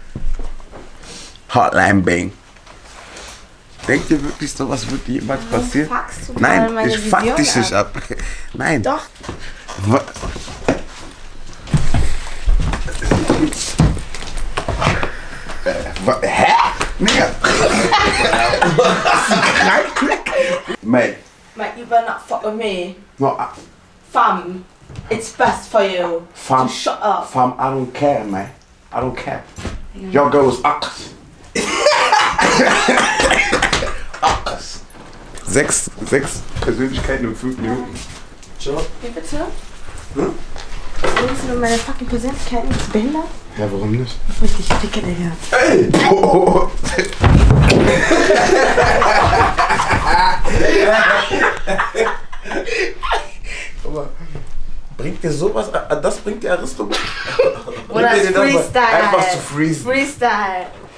Hotline Bang. Denkt ihr wirklich, sowas wird jemals passieren? fuckst du Nein, gerade meine ich fuck Vision dich nicht ab. Nein. Doch. Wa- Äh, wa- Hä? Nigga. Mate. Mate, you better not fuck with me. No, I, Fam, it's best for you. fam, So shut up. fam, I don't care, man. I don't care. Your girl is Akas. Akas. Sechs, sechs Persönlichkeiten in fünf Minuten. Ciao. Wie bitte? Hm? Willst du meine fucking Persönlichkeiten? Bist du behindert? Ja, warum nicht? Bevor ich dich ficke, Digga. Ey! Boah. Aber bringt dir sowas, das bringt dir Aristo? Oder Bringt dir das Freestyle. Einfach zu freezen. Freestyle.